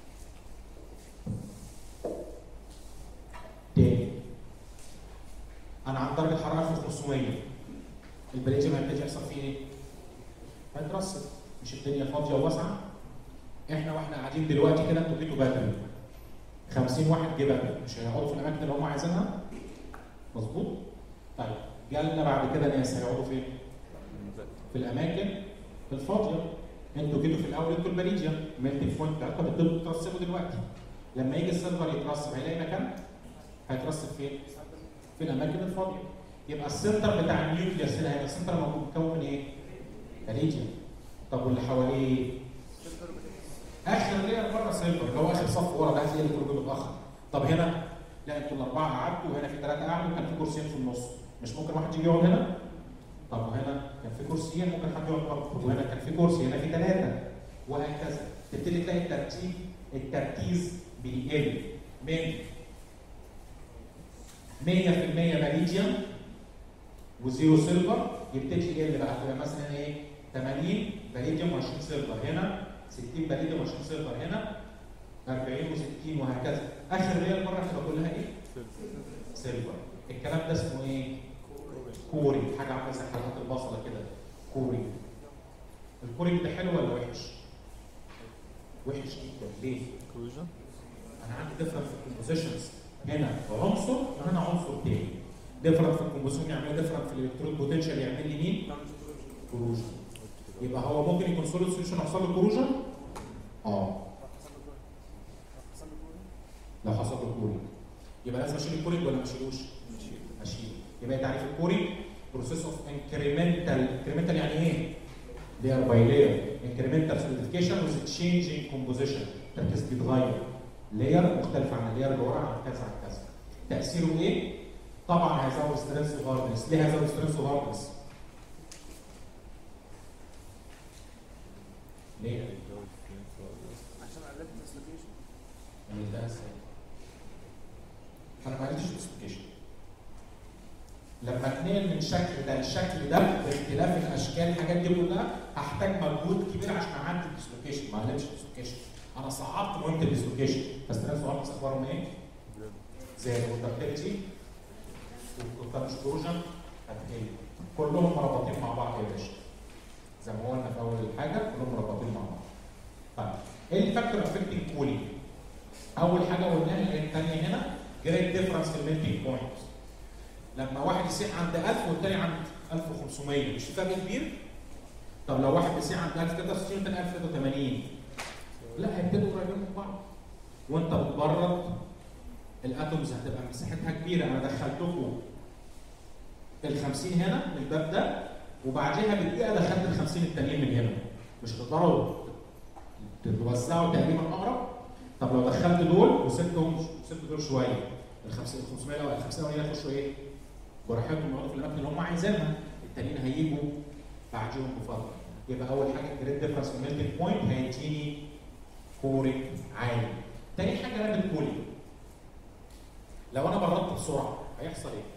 تاني أنا عند درجة حرارة 1500 البليديوم هيبتدي يحصل فيه إيه؟ هيترسب. مش الدنيا فاضية وواسعة؟ واحنا قاعدين دلوقتي كده انتوا جيتوا بدري 50 واحد جه بدري، مش هيقعدوا في الأماكن اللي هم عايزينها؟ مظبوط؟ طيب جالنا بعد كده ناس هيقعدوا فين؟ في الأماكن الفاضيه. انتوا جيتوا في الاول انتوا البليديوم ميلتنج بوينت بتاعتكم بتبتدوا تترسبوا دلوقتي. لما يجي السيلفر يترسب هيلاقي مكان؟ هيترسب فين؟ في الاماكن الفاضيه. يبقى السنتر بتاع النيوكليوس هنا هيبقى السنتر مكون من ايه؟ بليديوم. طب واللي حواليه؟ اخر لير بره سيلفر اللي هو اخر صف ورا ده هتلاقي اللي كله متاخر. طب هنا لا انتوا الاربعه قعدتوا وهنا في ثلاثه قعدوا وكان في كرسيين في النص. مش ممكن واحد يجي يقعد هنا؟ طب وهنا كان في كرسيين ممكن حد يقعد برضه، وهنا كان في كرسي، هنا في ثلاثه وهكذا. تبتدي تلاقي التركيز بيقل من 100% بليديوم وزيرو سيلفر يبتدي يقل بقى تبقى مثلا ايه؟ 80 بليديوم و20 سيلفر هنا، 60 بليديوم و20 سيلفر هنا، 40 و60 وهكذا. اخر لير مره تبقى كلها ايه؟ سيلفر. الكلام ده اسمه ايه؟ كوري. حاجه عامله زي حلقات البصله كده. كوري. الكوري ده حلو ولا وحش؟ وحش جدا. ليه؟ انا عندي ديفرنت في الكومبوزيشنز، هنا عنصر وهنا عنصر تاني. ديفرنت في الكومبوزيشن يعمل لي ديفرنت في الالكترون بوتنشال، يعمل لي مين؟ كروجن. يبقى هو ممكن يكون سوليد سوليوشن يحصل له كروجن؟ لو حصل له كورينج يبقى لازم اشيل الكورينج ولا ما اشيلوش؟ اشيله. يبقى تعريف الكورينج بروسيس اوف انكريمنتال يعني ايه؟ layer by layer incremental solidification with changing composition. التركيز بيتغير. layer مختلف عن اللير اللي ورا عن كذا عن كذا. تأثيره ايه؟ طبعا هيزود سترينث وهاردنس. ليه هيزود سترينث وهاردنس؟ ليه؟ عشان قللت الديسلوكيشن. عملتها ازاي؟ انا ما قلتش ديسلوكيشن. لما اتنقل من شكل ده للشكل ده باختلاف الاشكال الحاجات دي كلها هحتاج مجهود كبير عشان اعدي الديسلوكيشن، ما علمتش الديسلوكيشن. انا صعبت مهمه الديسلوكيشن، بس الناس وهارمس اخبارهم ايه؟ زي الروتابيلتي والكونتراكشن هتقل. كلهم مربوطين مع بعض يا باشا. زي ما قلنا في اول الحاجه كلهم مربوطين مع بعض. طيب ايه الفاكتور افكتنج كولينج؟ اول حاجه قلناها اللي هي الثانيه هنا جريد ديفرنس في الميلتنج بوينت. لما واحد يسيح عند 1000 والثاني عند 1500 مش فرق كبير؟ طب لو واحد بيسيح عند 1063 والثاني 1083 لا هيبتدوا قريبين من بعض. وانت بتبرد الاتومز هتبقى مساحتها كبيره. انا دخلتكم ال 50 هنا من الباب ده وبعديها بدقيقه دخلت ال 50 التانيين من هنا. مش هتقدروا تتوزعوا تقريبا اقرب. طب لو دخلت دول وسبتهم دول شويه ال 500 او ال 50 الاولانيين يخشوا ايه؟ براحتهم يقعدوا في الاماكن اللي هم عايزينها، التانيين هيجوا بعديهم بفتره. يبقى اول حاجه الجريد ديفرنس في الميلتنج بوينت هيديني كورينج عالي. تاني حاجه رابد كولينج. لو انا بردت بسرعه هيحصل ايه؟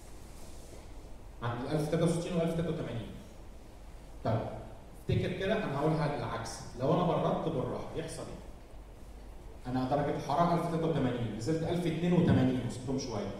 عند 1063 و 1083. طيب افتكر كده انا هقولها العكس، لو انا بردت بالراحه يحصل ايه؟ انا درجه الحراره 1083 نزلت 1082 وسبتهم شويه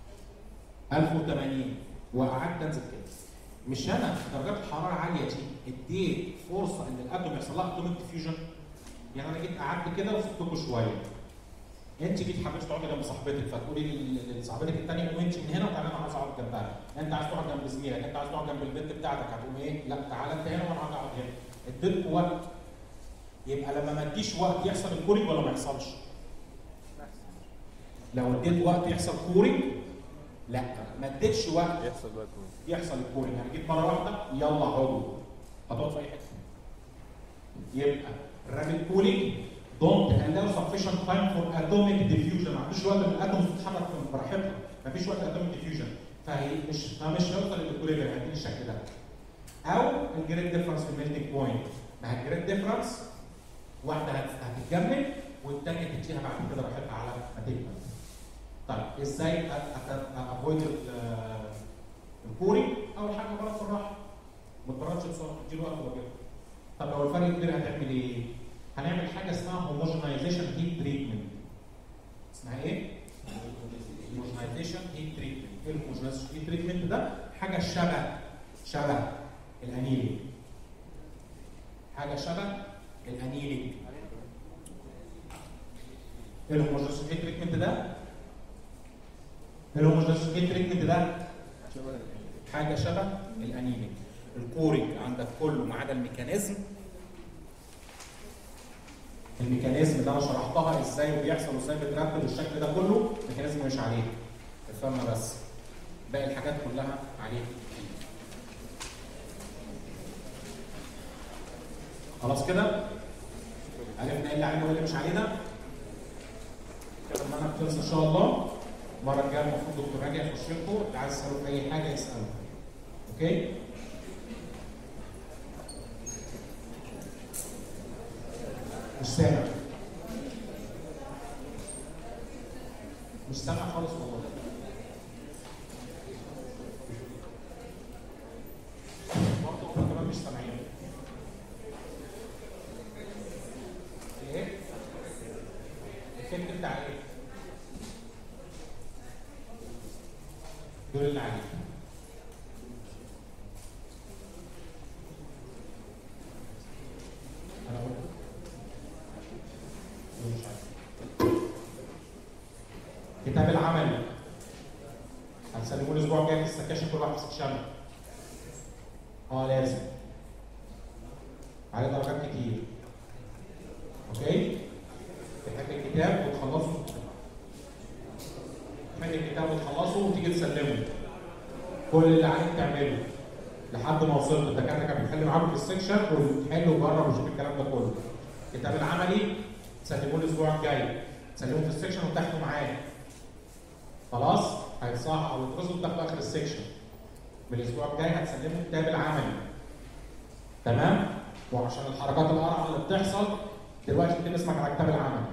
1080 وقعدت انزل كده. مش انا درجات الحراره عاليه دي اديت فرصه ان الاتوم يحصل لها اتوميك ديفيوجن؟ يعني انا جيت قعدت كده وسبتكم شويه. انت جيت حبيت تقعدي جنب صاحبتك فتقولي لصاحبتك الثانيه قومي انت من هنا وتعالى انا عايز اقعد جنبها. انت عايز تقعد جنب زميلك، انت عايز تقعد جنب البنت بتاعتك، هتقوم ايه؟ لا تعالى انت هنا وانا هقعد هنا. اديتكم وقت. يبقى لما ما اديش وقت يحصل الكورينج ولا ما يحصلش؟ لو اديت وقت يحصل كورينج؟ لا ما اديتش وقت يحصل الكورينج. يعني جيت مره واحده يلا اقعدوا هتقعد في اي حته. يبقى الرابid cooling don't allow sufficient time for atomic diffusion. ما عندوش وقت ان الاتومز تتحرك براحتها، ما فيش وقت atomic diffusion، فمش هيوصل للاكوليبريم هيديني الشكل ده. او الجريد ديفرنس في الميلتنج بوينت. ما الجريد ديفرنس واحده هتتجمد والثانيه تديها بعد كده راحتها على ما تكمل. طيب ازاي افويد الكورينج؟ اول حاجه برد بالراحه. ما تبردش بسرعه، تديله وقت وكده. طب لو الفرق كبير هتعمل ايه؟ هنعمل حاجه اسمها هوموجنايزيشن هيت تريتمنت. اسمها ايه؟ هوموجنايزيشن هيت تريتمنت. ايه الهوموجنايزيشن هيت تريتمنت ده؟ حاجه شبه الانيلينج. حاجه شبه الانيلينج. ايه الهوموجنايزيشن هيت تريتمنت ده؟ الهوموجنايزيشن هيت تريتمنت ده حاجه شبه الانيلينج. الكورينج عندك كله ما عدا الميكانيزم. الميكانيزم ده انا شرحتها ازاي بيحصل وازاي بيترتب والشكل ده كله الميكانيزم مش عليه، افهمنا بس. باقي الحاجات كلها عليه. خلاص كده؟ عرفنا ايه اللي علينا وايه اللي مش علينا؟ كده المنهج خلص ان شاء الله. المره الجايه المفروض دكتور راجع يخش لكم، اللي عايز يساله في اي حاجه يساله. اوكي؟ مش سامع. مش سامع خالص والله. برضه هم كمان مش سامعين. ايه؟ الفكر بتاع ايه؟ دول اللي عليك. انا قلت مش عارف. تسلموه الاسبوع الجاي في السكاشن كل واحد في سكشن. لازم. عليه درجات كتير. اوكي؟ تحتاج الكتاب وتخلصه. تحتاج الكتاب وتخلصه وتيجي تسلمه. كل اللي عليك تعمله لحد ما وصلت. الدكاتره كانت بتحل معاكم في السكشن وتحل وجرب وشوف الكلام ده كله. الكتاب العملي تسلموه الاسبوع الجاي. تسلموه في السكشن وتاخدوا معاه. خلاص؟ هيتصحح او يترصد وتاخدوا اخر السكشن. من الاسبوع الجاي هتسلموا الكتاب العملي. تمام؟ وعشان الحركات القرعه اللي بتحصل دلوقتي بتكتب اسمك على الكتاب العملي.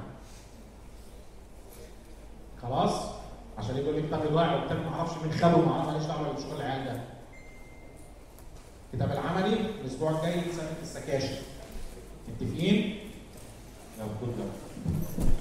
خلاص؟ عشان يقول لي كتابي ضايع والكتاب ما اعرفش مين خده وما ماليش دعوه بشغل العيال ده. الكتاب العملي الاسبوع الجاي يتسلم في السكاشن. متفقين؟ لو كنت